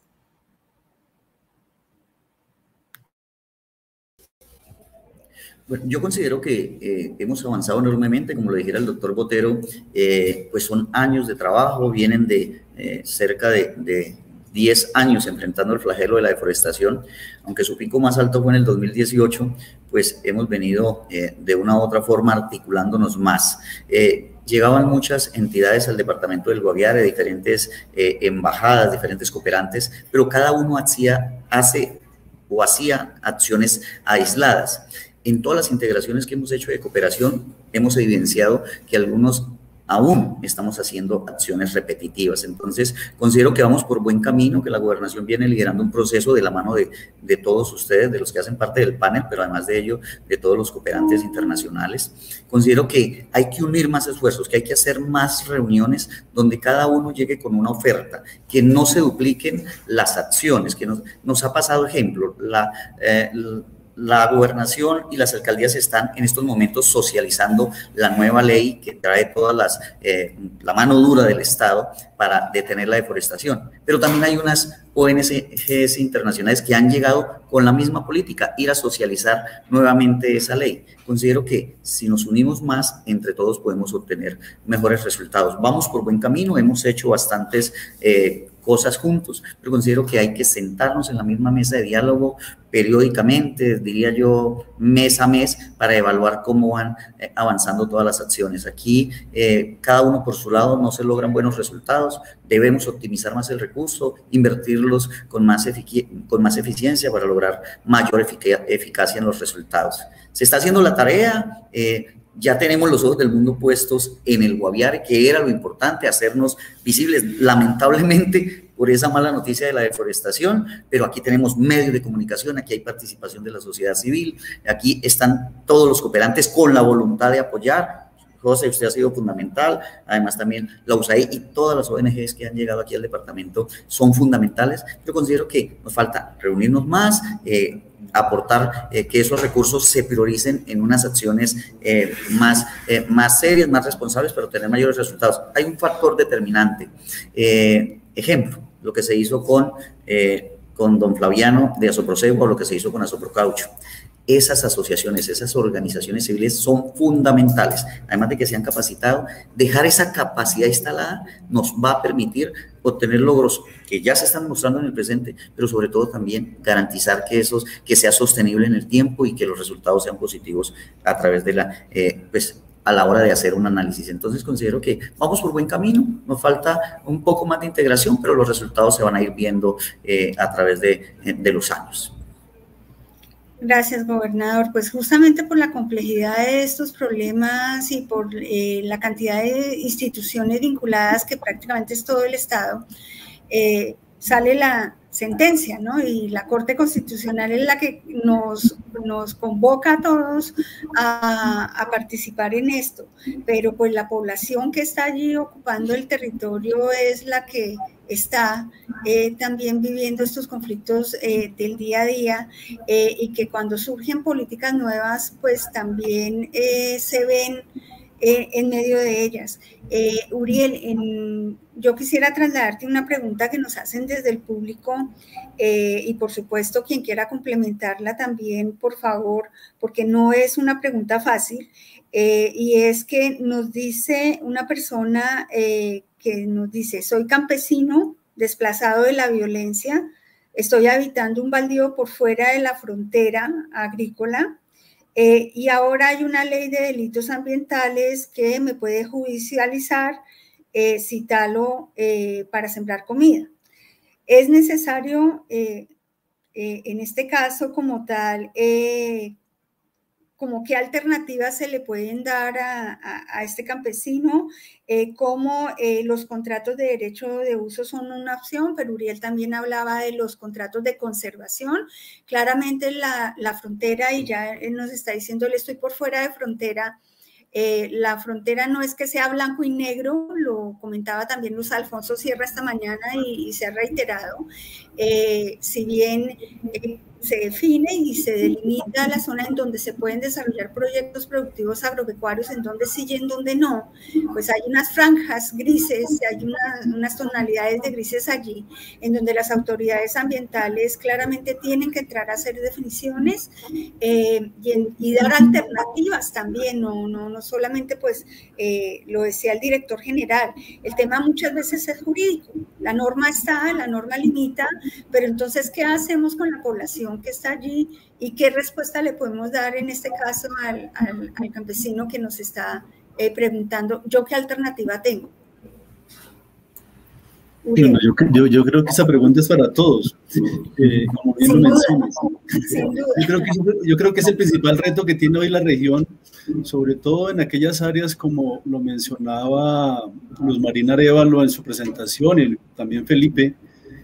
Bueno, yo considero que hemos avanzado enormemente, como lo dijera el doctor Botero, pues son años de trabajo, vienen de cerca de 10 años enfrentando el flagelo de la deforestación, aunque su pico más alto fue en el 2018, pues hemos venido de una u otra forma articulándonos más. Llegaban muchas entidades al departamento del Guaviare, diferentes embajadas, diferentes cooperantes, pero cada uno hacía acciones aisladas. En todas las integraciones que hemos hecho de cooperación, hemos evidenciado que algunos aún estamos haciendo acciones repetitivas. Entonces, considero que vamos por buen camino, que la gobernación viene liderando un proceso de la mano de todos ustedes, de los que hacen parte del panel, pero además de ello, de todos los cooperantes internacionales. Considero que hay que unir más esfuerzos, que hay que hacer más reuniones donde cada uno llegue con una oferta, que no se dupliquen las acciones, que nos ha pasado ejemplo, la gobernación y las alcaldías están en estos momentos socializando la nueva ley que trae todas la mano dura del Estado para detener la deforestación. Pero también hay unas ONGs internacionales que han llegado con la misma política, ir a socializar nuevamente esa ley. Considero que si nos unimos más, entre todos podemos obtener mejores resultados. Vamos por buen camino, hemos hecho bastantes cosas juntos, pero considero que hay que sentarnos en la misma mesa de diálogo periódicamente, diría yo, mes a mes, para evaluar cómo van avanzando todas las acciones. Aquí, cada uno por su lado no se logran buenos resultados, debemos optimizar más el recurso, invertirlos con más eficiencia para lograr mayor eficacia en los resultados. Se está haciendo la tarea, ya tenemos los ojos del mundo puestos en el Guaviare, que era lo importante, hacernos visibles, lamentablemente por esa mala noticia de la deforestación, pero aquí tenemos medios de comunicación, aquí hay participación de la sociedad civil, aquí están todos los cooperantes con la voluntad de apoyar. José, usted ha sido fundamental, además también la USAID y todas las ONGs que han llegado aquí al departamento son fundamentales. Yo considero que nos falta reunirnos más, aportar que esos recursos se prioricen en unas acciones más serias, más responsables, pero tener mayores resultados. Hay un factor determinante. Ejemplo, lo que se hizo con don Flaviano de Asoprocebo, o lo que se hizo con Asoprocaucho. Esas asociaciones, esas organizaciones civiles son fundamentales, además de que se han capacitado. Dejar esa capacidad instalada nos va a permitir obtener logros que ya se están mostrando en el presente, pero sobre todo también garantizar que sea sostenible en el tiempo y que los resultados sean positivos a través de a la hora de hacer un análisis. Entonces considero que vamos por buen camino, nos falta un poco más de integración, pero los resultados se van a ir viendo a través de los años. Gracias, gobernador. Pues justamente por la complejidad de estos problemas y por la cantidad de instituciones vinculadas, que prácticamente es todo el Estado, sale la sentencia, ¿no? Y la Corte Constitucional es la que nos convoca a todos a participar en esto, pero pues la población que está allí ocupando el territorio es la que está también viviendo estos conflictos del día a día, y que cuando surgen políticas nuevas, pues también se ven en medio de ellas. Uriel, yo quisiera trasladarte una pregunta que nos hacen desde el público, y por supuesto quien quiera complementarla también, por favor, porque no es una pregunta fácil, y es que nos dice una persona que nos dice: soy campesino desplazado de la violencia, estoy habitando un baldío por fuera de la frontera agrícola, y ahora hay una ley de delitos ambientales que me puede judicializar si talo para sembrar comida. Es necesario, en este caso como tal, como qué alternativas se le pueden dar a este campesino, cómo los contratos de derecho de uso son una opción, pero Uriel también hablaba de los contratos de conservación. Claramente la frontera, y ya él nos está diciendo, le estoy por fuera de frontera. La frontera no es que sea blanco y negro, lo comentaba también Luz Alfonso Sierra esta mañana y se ha reiterado. Si bien se define y se delimita la zona en donde se pueden desarrollar proyectos productivos agropecuarios, en donde sí y en donde no, pues hay unas franjas grises, hay unas tonalidades de grises allí, en donde las autoridades ambientales claramente tienen que entrar a hacer definiciones y dar alternativas también, no solamente pues lo decía el director general, el tema muchas veces es jurídico, la norma está, la norma limita, pero entonces ¿qué hacemos con la población que está allí y qué respuesta le podemos dar en este caso al campesino que nos está preguntando, ¿yo qué alternativa tengo? Bueno, yo creo que esa pregunta es para todos, como bien lo mencionas. Yo creo que es el principal reto que tiene hoy la región, sobre todo en aquellas áreas como lo mencionaba Luz Marina Arévalo en su presentación, y también Felipe,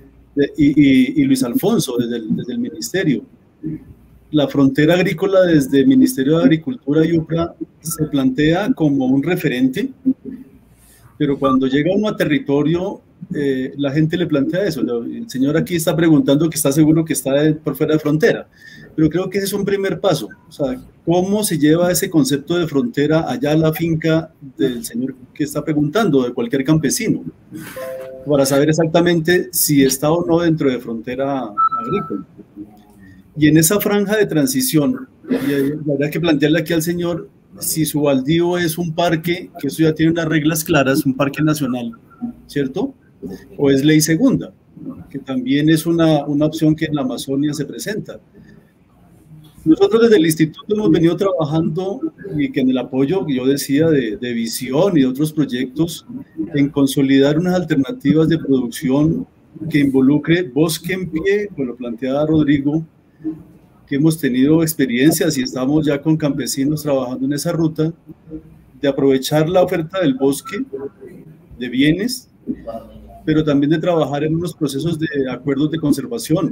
y Luis Alfonso desde el ministerio. La frontera agrícola desde el Ministerio de Agricultura y UPRA se plantea como un referente, pero cuando llega uno a territorio, la gente le plantea eso. El señor aquí está preguntando que está seguro que está por fuera de frontera, pero creo que ese es un primer paso. O sea, ¿cómo se lleva ese concepto de frontera allá a la finca del señor que está preguntando, de cualquier campesino, para saber exactamente si está o no dentro de frontera agrícola? Y en esa franja de transición, habría que plantearle aquí al señor si su baldío es un parque, que eso ya tiene unas reglas claras, un parque nacional, ¿cierto? O es ley segunda, que también es una opción que en la Amazonia se presenta. Nosotros desde el instituto hemos venido trabajando, y que en el apoyo, yo decía, de visión y de otros proyectos, en consolidar unas alternativas de producción que involucre bosque en pie, como lo planteaba Rodrigo, que hemos tenido experiencias y estamos ya con campesinos trabajando en esa ruta, de aprovechar la oferta del bosque, de bienes, pero también de trabajar en unos procesos de acuerdos de conservación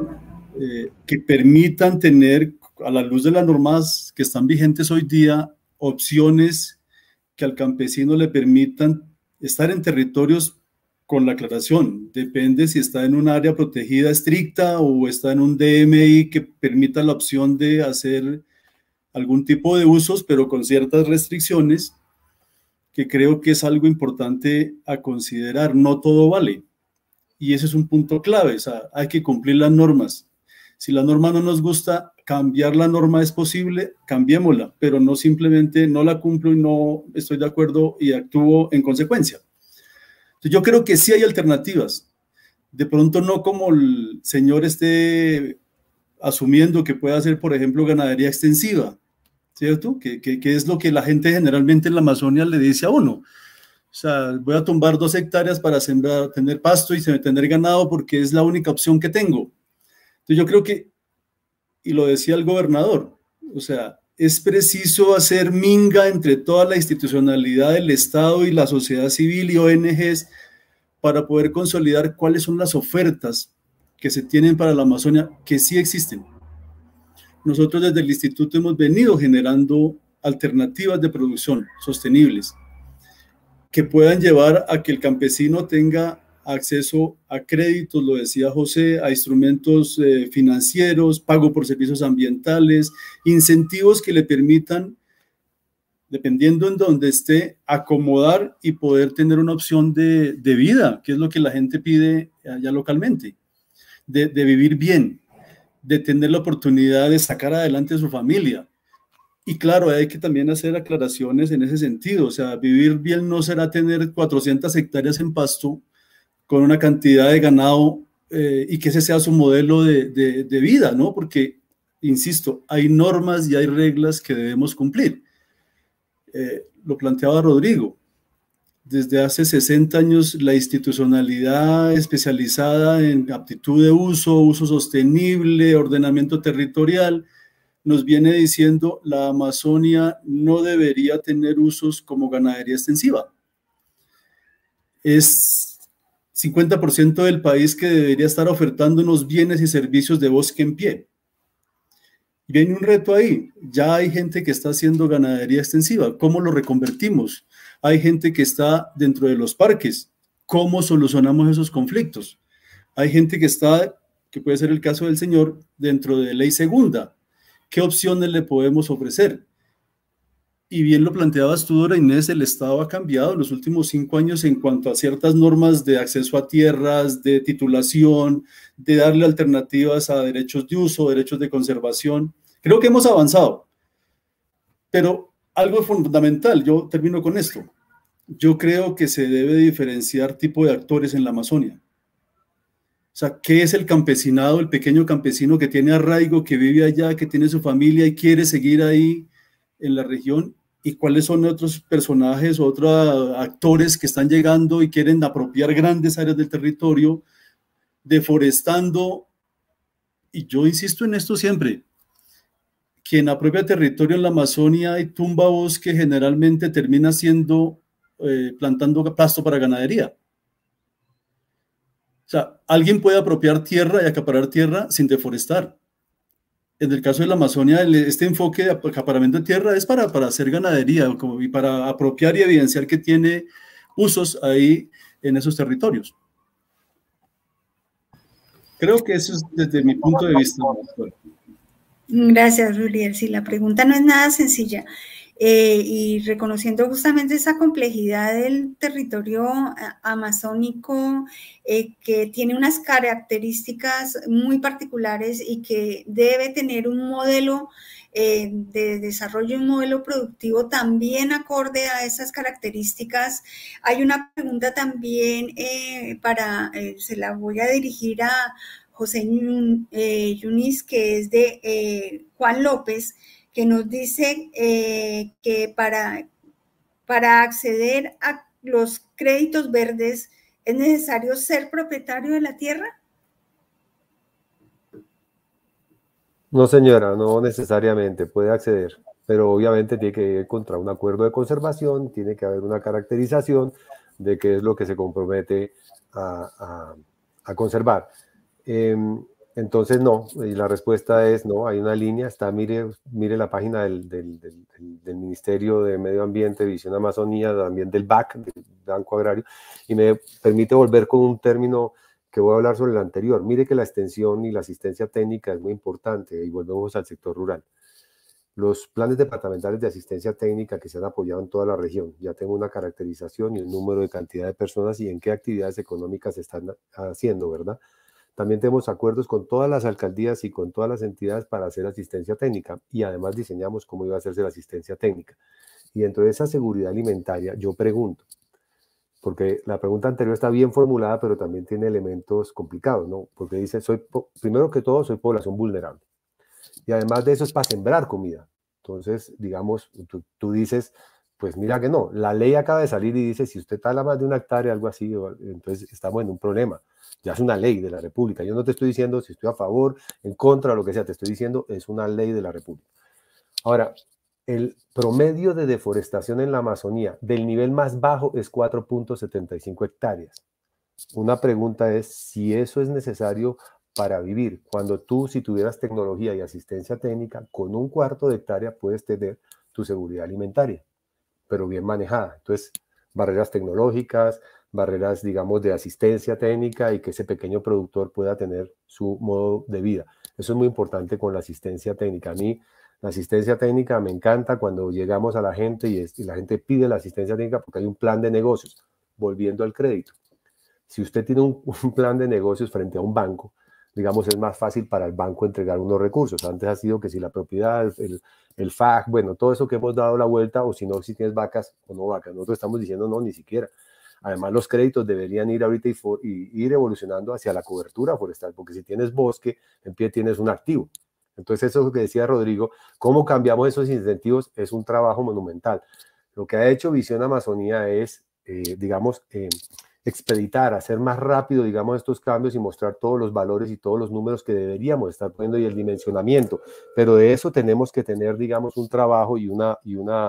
que permitan tener, a la luz de las normas que están vigentes hoy día, opciones que al campesino le permitan estar en territorios con la aclaración. Depende si está en un área protegida estricta o está en un DMI que permita la opción de hacer algún tipo de usos, pero con ciertas restricciones, que creo que es algo importante a considerar. No todo vale, y ese es un punto clave. O sea, hay que cumplir las normas. Si la norma no nos gusta, cambiar la norma es posible, cambiémosla, pero no simplemente no la cumplo y no estoy de acuerdo y actúo en consecuencia. Entonces, yo creo que sí hay alternativas. De pronto no como el señor esté asumiendo que puede hacer, por ejemplo, ganadería extensiva, ¿cierto? Que es lo que la gente generalmente en la Amazonia le dice a uno. O sea, voy a tumbar 2 hectáreas para sembrar, tener pasto y tener ganado porque es la única opción que tengo. Entonces yo creo que, y lo decía el gobernador, o sea, es preciso hacer minga entre toda la institucionalidad del Estado y la sociedad civil y ONGs para poder consolidar cuáles son las ofertas que se tienen para la Amazonia, que sí existen. Nosotros desde el instituto hemos venido generando alternativas de producción sostenibles que puedan llevar a que el campesino tenga acceso a créditos, lo decía José, a instrumentos financieros, pago por servicios ambientales, incentivos que le permitan, dependiendo en dónde esté, acomodar y poder tener una opción de vida, que es lo que la gente pide allá localmente, de vivir bien, de tener la oportunidad de sacar adelante a su familia. Y claro, hay que también hacer aclaraciones en ese sentido. O sea, vivir bien no será tener 400 hectáreas en pasto con una cantidad de ganado y que ese sea su modelo de vida, ¿no? Porque, insisto, hay normas y hay reglas que debemos cumplir. Lo planteaba Rodrigo. Desde hace 60 años, la institucionalidad especializada en aptitud de uso sostenible, ordenamiento territorial, nos viene diciendo la Amazonia no debería tener usos como ganadería extensiva. Es 50% del país que debería estar ofertando unos bienes y servicios de bosque en pie. Y viene un reto ahí. Ya hay gente que está haciendo ganadería extensiva. ¿Cómo lo reconvertimos? Hay gente que está dentro de los parques. ¿Cómo solucionamos esos conflictos? Hay gente que está que puede ser el caso del señor, dentro de ley segunda. ¿Qué opciones le podemos ofrecer? Y bien lo planteabas tú, Dora Inés, el Estado ha cambiado en los últimos 5 años en cuanto a ciertas normas de acceso a tierras, de titulación, de darle alternativas a derechos de uso, derechos de conservación. Creo que hemos avanzado, pero algo fundamental, yo termino con esto. Yo creo que se debe diferenciar tipo de actores en la Amazonia. O sea, ¿qué es el campesinado, el pequeño campesino que tiene arraigo, que vive allá, que tiene su familia y quiere seguir ahí en la región? ¿Y cuáles son otros personajes, otros actores que están llegando y quieren apropiar grandes áreas del territorio, deforestando? Y yo insisto en esto siempre. Quien apropia territorio en la Amazonia y tumba bosque generalmente termina siendo plantando pasto para ganadería. O sea, alguien puede apropiar tierra y acaparar tierra sin deforestar. En el caso de la Amazonia, este enfoque de acaparamiento de tierra es para hacer ganadería y para apropiar y evidenciar que tiene usos ahí en esos territorios. Creo que eso es desde mi punto de vista. Gracias, Uriel. Sí, la pregunta no es nada sencilla. Y reconociendo justamente esa complejidad del territorio amazónico, que tiene unas características muy particulares y que debe tener un modelo de desarrollo, un modelo productivo también acorde a esas características. Hay una pregunta también se la voy a dirigir a José Yunis, que es de Juan López, que nos dice que para acceder a los créditos verdes es necesario ser propietario de la tierra. No, señora, no necesariamente puede acceder, pero obviamente tiene que ir contra un acuerdo de conservación, tiene que haber una caracterización de qué es lo que se compromete a conservar. Entonces, no, y la respuesta es no, hay una línea, mire la página del Ministerio de Medio Ambiente, Visión Amazonía, también del BAC, del Banco Agrario, y me permite volver con un término que voy a hablar sobre el anterior. Mire que la extensión y la asistencia técnica es muy importante, y volvemos al sector rural. Los planes departamentales de asistencia técnica que se han apoyado en toda la región, ya tengo una caracterización y un número de cantidad de personas y en qué actividades económicas se están haciendo, ¿verdad? También tenemos acuerdos con todas las alcaldías y con todas las entidades para hacer asistencia técnica y además diseñamos cómo iba a hacerse la asistencia técnica. Y dentro de esa seguridad alimentaria, yo pregunto, porque la pregunta anterior está bien formulada, pero también tiene elementos complicados, ¿no? Porque dice, primero que todo, soy población vulnerable. Y además de eso es para sembrar comida. Entonces, digamos, tú dices, pues mira que no, la ley acaba de salir y dice, si usted tala más de 1 hectárea, algo así, entonces estamos en un problema. Ya es una ley de la República. Yo no te estoy diciendo si estoy a favor, en contra, lo que sea, te estoy diciendo es una ley de la República. Ahora, el promedio de deforestación en la Amazonía del nivel más bajo es 4.75 hectáreas. Una pregunta es si eso es necesario para vivir. Cuando tú, si tuvieras tecnología y asistencia técnica, con 1/4 de hectárea puedes tener tu seguridad alimentaria, pero bien manejada. Entonces, barreras tecnológicas, barreras, digamos, de asistencia técnica y que ese pequeño productor pueda tener su modo de vida. Eso es muy importante con la asistencia técnica. A mí, la asistencia técnica me encanta cuando llegamos a la gente y la gente pide la asistencia técnica porque hay un plan de negocios. Volviendo al crédito. Si usted tiene un plan de negocios frente a un banco, digamos, es más fácil para el banco entregar unos recursos. Antes ha sido que si la propiedad, el FAG, bueno, todo eso que hemos dado la vuelta, o si no, si tienes vacas o no vacas. Nosotros estamos diciendo no, ni siquiera. Además, los créditos deberían ir ahorita y ir evolucionando hacia la cobertura forestal, porque si tienes bosque, en pie tienes un activo. Entonces, eso es lo que decía Rodrigo, cómo cambiamos esos incentivos es un trabajo monumental. Lo que ha hecho Visión Amazonía es, digamos, expeditar, hacer más rápido, digamos, estos cambios y mostrar todos los valores y todos los números que deberíamos estar poniendo y el dimensionamiento. Pero de eso tenemos que tener, digamos, un trabajo y un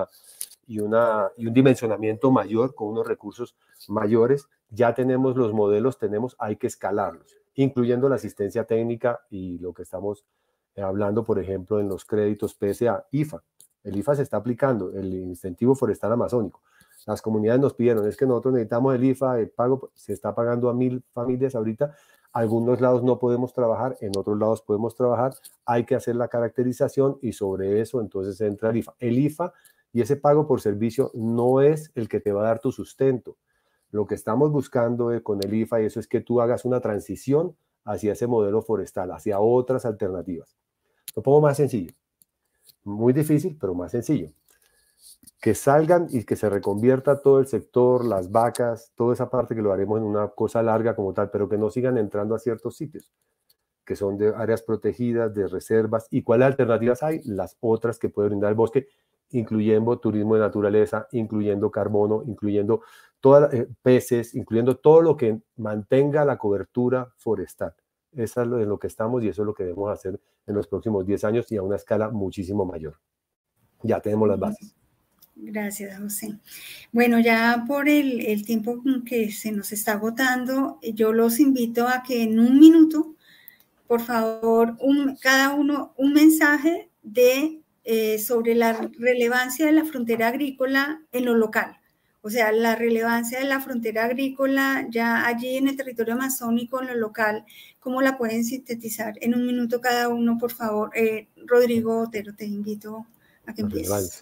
dimensionamiento mayor con unos recursos mayores. Ya tenemos los modelos, hay que escalarlos, incluyendo la asistencia técnica y lo que estamos hablando, por ejemplo, en los créditos PSA, IFA. El IFA se está aplicando, el incentivo forestal amazónico. Las comunidades nos pidieron, es que nosotros necesitamos el IFA, el pago se está pagando a 1000 familias ahorita, Algunos lados no podemos trabajar, en otros lados podemos trabajar, hay que hacer la caracterización y sobre eso entonces entra el IFA. El IFA y ese pago por servicio no es el que te va a dar tu sustento. Lo que estamos buscando con el IFA y eso es que tú hagas una transición hacia ese modelo forestal, hacia otras alternativas. Lo pongo más sencillo. Muy difícil, pero más sencillo. Que salgan y que se reconvierta todo el sector, las vacas, toda esa parte que lo haremos en una cosa larga como tal, pero que no sigan entrando a ciertos sitios, que son de áreas protegidas, de reservas. ¿Y cuáles alternativas hay? Las otras que puede brindar el bosque, incluyendo turismo de naturaleza, incluyendo carbono, incluyendo peces, incluyendo todo lo que mantenga la cobertura forestal. Eso es en lo que estamos y eso es lo que debemos hacer en los próximos 10 años y a una escala muchísimo mayor. Ya tenemos las bases. Gracias, José. Bueno, ya por el tiempo que se nos está agotando, yo los invito a que en un minuto, por favor, cada uno un mensaje sobre la relevancia de la frontera agrícola en lo local. O sea, la relevancia de la frontera agrícola ya allí en el territorio amazónico, en lo local, ¿cómo la pueden sintetizar? En un minuto cada uno, por favor. Rodrigo Otero, te invito a que empieces.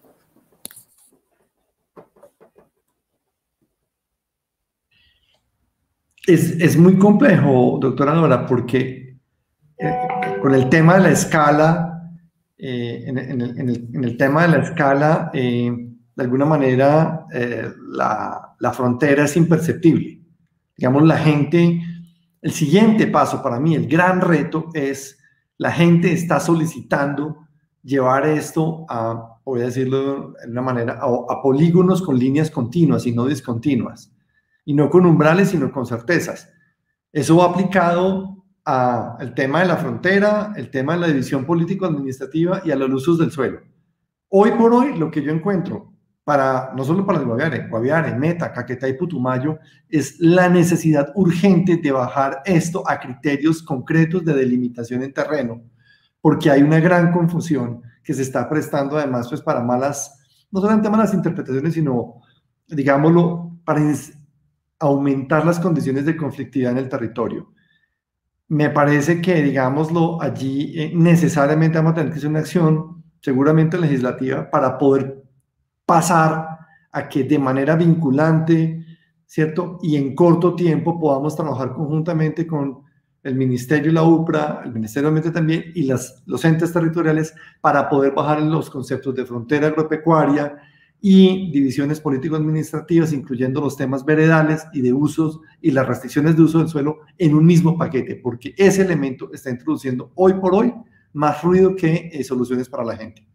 Es muy complejo, doctora Nora, porque con el tema de la escala, en el tema de la escala, de alguna manera la frontera es imperceptible. Digamos, la gente, el siguiente paso para mí, el gran reto es, la gente está solicitando llevar esto a, voy a decirlo de una manera, a polígonos con líneas continuas y no discontinuas. Y no con umbrales, sino con certezas. Eso va aplicado al tema de la frontera, el tema de la división político-administrativa y a los usos del suelo. Hoy por hoy, lo que yo encuentro, no solo para el Guaviare, Meta, Caquetá y Putumayo, es la necesidad urgente de bajar esto a criterios concretos de delimitación en terreno, porque hay una gran confusión que se está prestando además pues, para no solamente malas interpretaciones, sino, digámoslo, para aumentar las condiciones de conflictividad en el territorio. Me parece que, digámoslo, allí necesariamente vamos a tener que hacer una acción, seguramente legislativa, para poder pasar a que de manera vinculante, ¿cierto? Y en corto tiempo podamos trabajar conjuntamente con el Ministerio y la UPRA, el Ministerio de Ambiente también, y los entes territoriales para poder bajar los conceptos de frontera agropecuaria y divisiones político-administrativas, incluyendo los temas veredales y de usos y las restricciones de uso del suelo en un mismo paquete, porque ese elemento está introduciendo hoy por hoy más ruido que soluciones para la gente.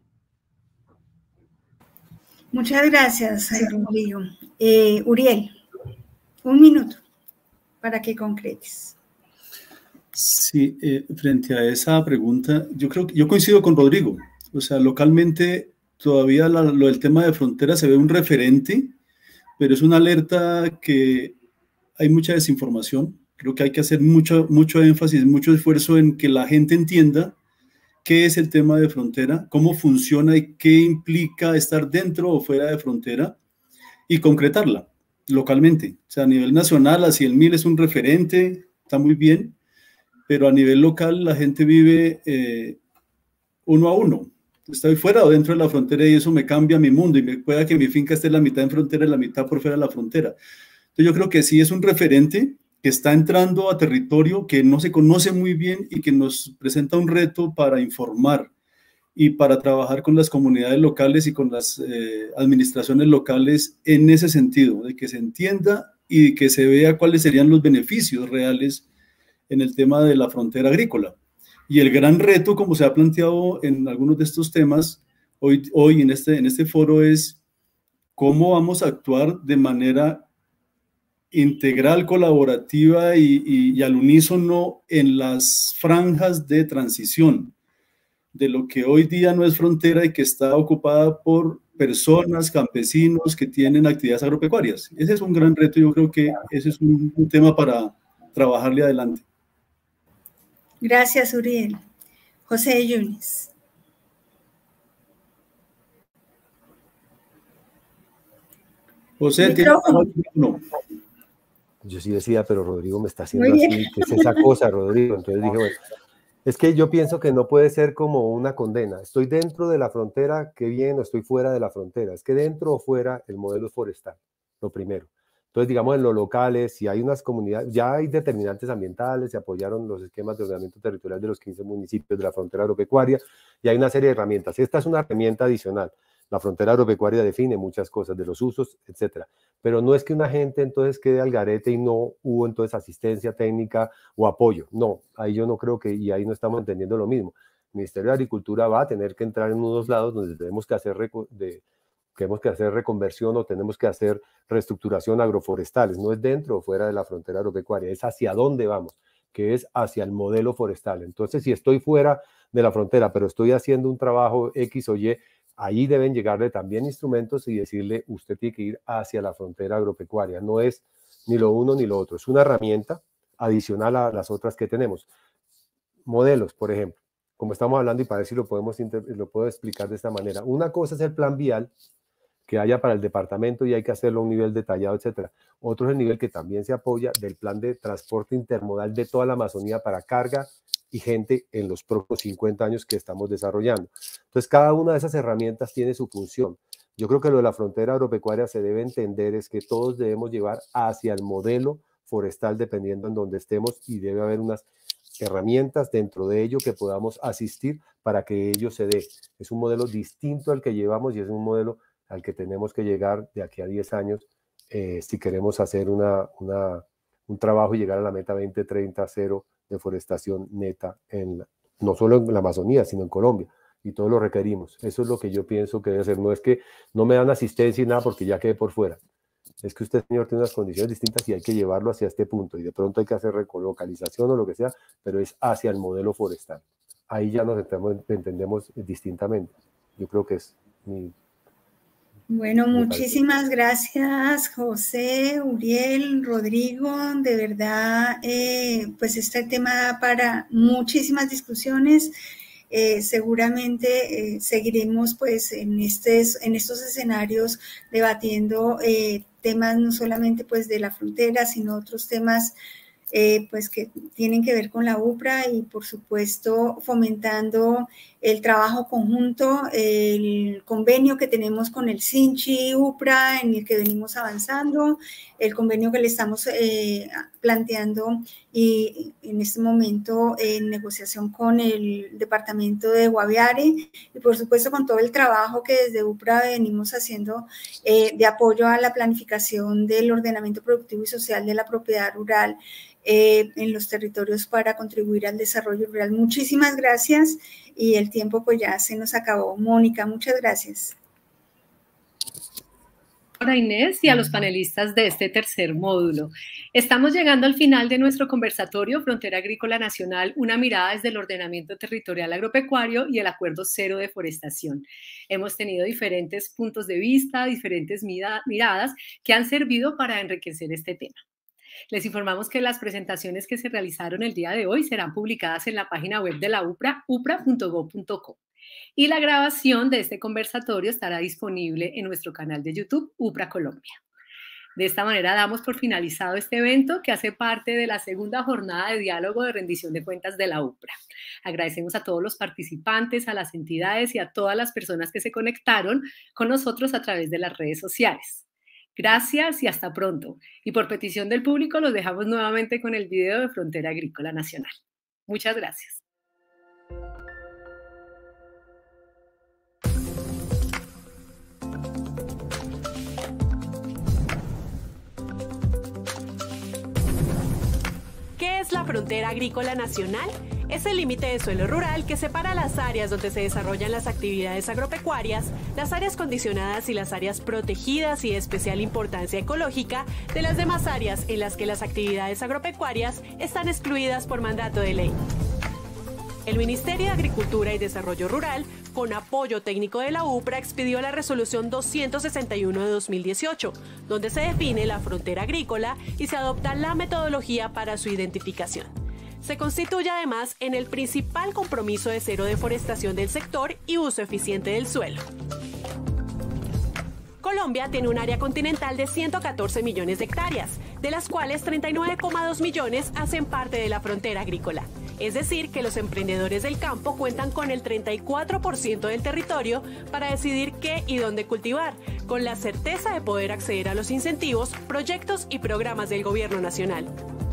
Muchas gracias, Rodrigo. Uriel, un minuto para que concretes. Sí, frente a esa pregunta, yo coincido con Rodrigo. O sea, localmente todavía lo del tema de frontera se ve un referente, pero es una alerta que hay mucha desinformación. Creo que hay que hacer mucho énfasis, mucho esfuerzo en que la gente entienda qué es el tema de frontera, cómo funciona y qué implica estar dentro o fuera de frontera y concretarla localmente. O sea, a nivel nacional, así el MIL es un referente, está muy bien, pero a nivel local la gente vive uno a uno. Estoy fuera o dentro de la frontera y eso me cambia mi mundo y pueda que mi finca esté la mitad en frontera y la mitad por fuera de la frontera. Entonces yo creo que sí es un referente que está entrando a territorio que no se conoce muy bien y que nos presenta un reto para informar y para trabajar con las comunidades locales y con las administraciones locales en ese sentido, de que se entienda y que se vea cuáles serían los beneficios reales en el tema de la frontera agrícola. Y el gran reto, como se ha planteado en algunos de estos temas hoy en este foro, es cómo vamos a actuar de manera integral, colaborativa y al unísono en las franjas de transición de lo que hoy día no es frontera y que está ocupada por personas, campesinos que tienen actividades agropecuarias. Ese es un gran reto y yo creo que ese es un tema para trabajarle adelante. Gracias, Uriel. José Yunes. José, yo yo sí decía, pero Rodrigo me está haciendo así, ¿qué es esa cosa, Rodrigo? Entonces dije, bueno, es que yo pienso que no puede ser como una condena. Estoy dentro de la frontera, qué bien, o estoy fuera de la frontera. Es que dentro o fuera el modelo es forestal, lo primero. Entonces, digamos, en los locales, si hay unas comunidades, ya hay determinantes ambientales, se apoyaron los esquemas de ordenamiento territorial de los 15 municipios de la frontera agropecuaria, y hay una serie de herramientas. Esta es una herramienta adicional. La frontera agropecuaria define muchas cosas de los usos, etcétera. Pero no es que una gente entonces quede al garete y no hubo entonces asistencia técnica o apoyo. No, ahí yo no creo que, y ahí no estamos entendiendo lo mismo. El Ministerio de Agricultura va a tener que entrar en unos lados donde tenemos que hacer reconversión o tenemos que hacer reestructuración agroforestales. No es dentro o fuera de la frontera agropecuaria, es hacia dónde vamos, que es hacia el modelo forestal. Entonces, si estoy fuera de la frontera, pero estoy haciendo un trabajo X o Y, ahí deben llegarle también instrumentos y decirle, usted tiene que ir hacia la frontera agropecuaria. No es ni lo uno ni lo otro, es una herramienta adicional a las otras que tenemos. Modelos, por ejemplo, como estamos hablando, y para ver si lo puedo explicar de esta manera. Una cosa es el plan vial que haya para el departamento y hay que hacerlo a un nivel detallado, etcétera. Otro es el nivel que también se apoya del plan de transporte intermodal de toda la Amazonía para carga y gente en los próximos 50 años que estamos desarrollando. Entonces, cada una de esas herramientas tiene su función. Yo creo que lo de la frontera agropecuaria se debe entender es que todos debemos llevar hacia el modelo forestal dependiendo en donde estemos y debe haber unas herramientas dentro de ello que podamos asistir para que ello se dé. Es un modelo distinto al que llevamos y es un modelo al que tenemos que llegar de aquí a 10 años si queremos hacer un trabajo y llegar a la meta 2030 cero deforestación neta, no solo en la Amazonía, sino en Colombia, y todo lo requerimos. Eso es lo que yo pienso que debe ser. No es que no me dan asistencia y nada porque ya quedé por fuera. Es que usted, señor, tiene unas condiciones distintas y hay que llevarlo hacia este punto, y de pronto hay que hacer recolocalización o lo que sea, pero es hacia el modelo forestal. Ahí ya nos entendemos distintamente. Yo creo que es mi... Bueno, muchísimas gracias, José, Uriel, Rodrigo. De verdad, pues este tema da para muchísimas discusiones. Seguramente seguiremos pues en estos escenarios debatiendo temas no solamente pues de la frontera, sino otros temas pues que tienen que ver con la UPRA y por supuesto fomentando el trabajo conjunto, el convenio que tenemos con el SINCHI UPRA en el que venimos avanzando, el convenio que le estamos planteando y en este momento en negociación con el departamento de Guaviare y por supuesto con todo el trabajo que desde UPRA venimos haciendo de apoyo a la planificación del ordenamiento productivo y social de la propiedad rural en los territorios para contribuir al desarrollo rural. Muchísimas gracias y el tiempo pues ya se nos acabó. Mónica, muchas gracias. A Inés y a los panelistas de este tercer módulo. Estamos llegando al final de nuestro conversatorio Frontera Agrícola Nacional, una mirada desde el ordenamiento territorial agropecuario y el Acuerdo Cero de Deforestación. Hemos tenido diferentes puntos de vista, diferentes miradas que han servido para enriquecer este tema. Les informamos que las presentaciones que se realizaron el día de hoy serán publicadas en la página web de la UPRA, upra.gov.co. Y la grabación de este conversatorio estará disponible en nuestro canal de YouTube, UPRA Colombia. De esta manera damos por finalizado este evento que hace parte de la segunda jornada de diálogo de rendición de cuentas de la UPRA. Agradecemos a todos los participantes, a las entidades y a todas las personas que se conectaron con nosotros a través de las redes sociales. Gracias y hasta pronto. Y por petición del público los dejamos nuevamente con el video de Frontera Agrícola Nacional. Muchas gracias. ¿Qué es la Frontera Agrícola Nacional? Es el límite de suelo rural que separa las áreas donde se desarrollan las actividades agropecuarias, las áreas condicionadas y las áreas protegidas y de especial importancia ecológica de las demás áreas en las que las actividades agropecuarias están excluidas por mandato de ley. El Ministerio de Agricultura y Desarrollo Rural, con apoyo técnico de la UPRA, expidió la Resolución 261 de 2018, donde se define la frontera agrícola y se adopta la metodología para su identificación. Se constituye además en el principal compromiso de cero deforestación del sector y uso eficiente del suelo. Colombia tiene un área continental de 114 millones de hectáreas, de las cuales 39,2 millones hacen parte de la frontera agrícola. Es decir, que los emprendedores del campo cuentan con el 34% del territorio para decidir qué y dónde cultivar, con la certeza de poder acceder a los incentivos, proyectos y programas del gobierno nacional.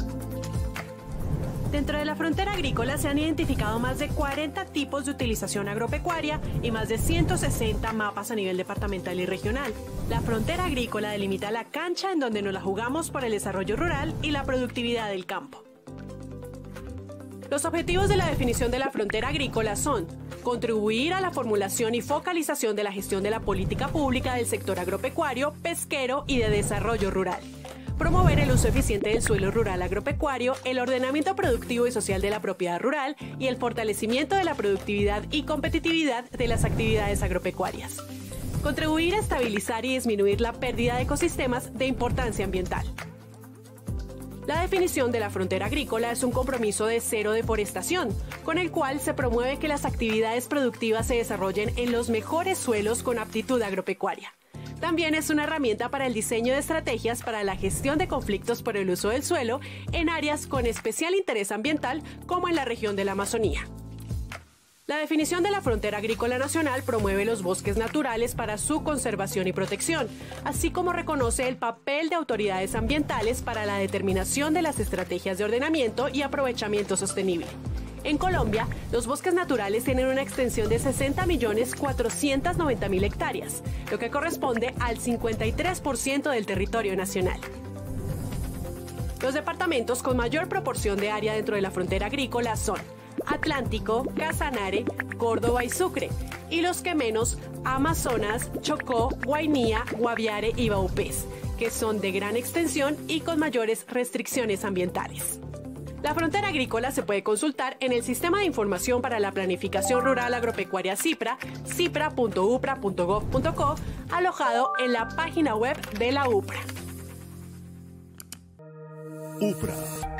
Dentro de la frontera agrícola se han identificado más de 40 tipos de utilización agropecuaria y más de 160 mapas a nivel departamental y regional. La frontera agrícola delimita la cancha en donde nos la jugamos por el desarrollo rural y la productividad del campo. Los objetivos de la definición de la frontera agrícola son contribuir a la formulación y focalización de la gestión de la política pública del sector agropecuario, pesquero y de desarrollo rural. Promover el uso eficiente del suelo rural agropecuario, el ordenamiento productivo y social de la propiedad rural y el fortalecimiento de la productividad y competitividad de las actividades agropecuarias. Contribuir a estabilizar y disminuir la pérdida de ecosistemas de importancia ambiental. La definición de la frontera agrícola es un compromiso de cero deforestación, con el cual se promueve que las actividades productivas se desarrollen en los mejores suelos con aptitud agropecuaria. También es una herramienta para el diseño de estrategias para la gestión de conflictos por el uso del suelo en áreas con especial interés ambiental, como en la región de la Amazonía. La definición de la frontera agrícola nacional promueve los bosques naturales para su conservación y protección, así como reconoce el papel de autoridades ambientales para la determinación de las estrategias de ordenamiento y aprovechamiento sostenible. En Colombia, los bosques naturales tienen una extensión de 60.490.000 hectáreas, lo que corresponde al 53% del territorio nacional. Los departamentos con mayor proporción de área dentro de la frontera agrícola son Atlántico, Casanare, Córdoba y Sucre, y los que menos, Amazonas, Chocó, Guainía, Guaviare y Vaupés, que son de gran extensión y con mayores restricciones ambientales. La frontera agrícola se puede consultar en el Sistema de Información para la Planificación Rural Agropecuaria CIPRA, cipra.upra.gov.co, alojado en la página web de la UPRA. UPRA.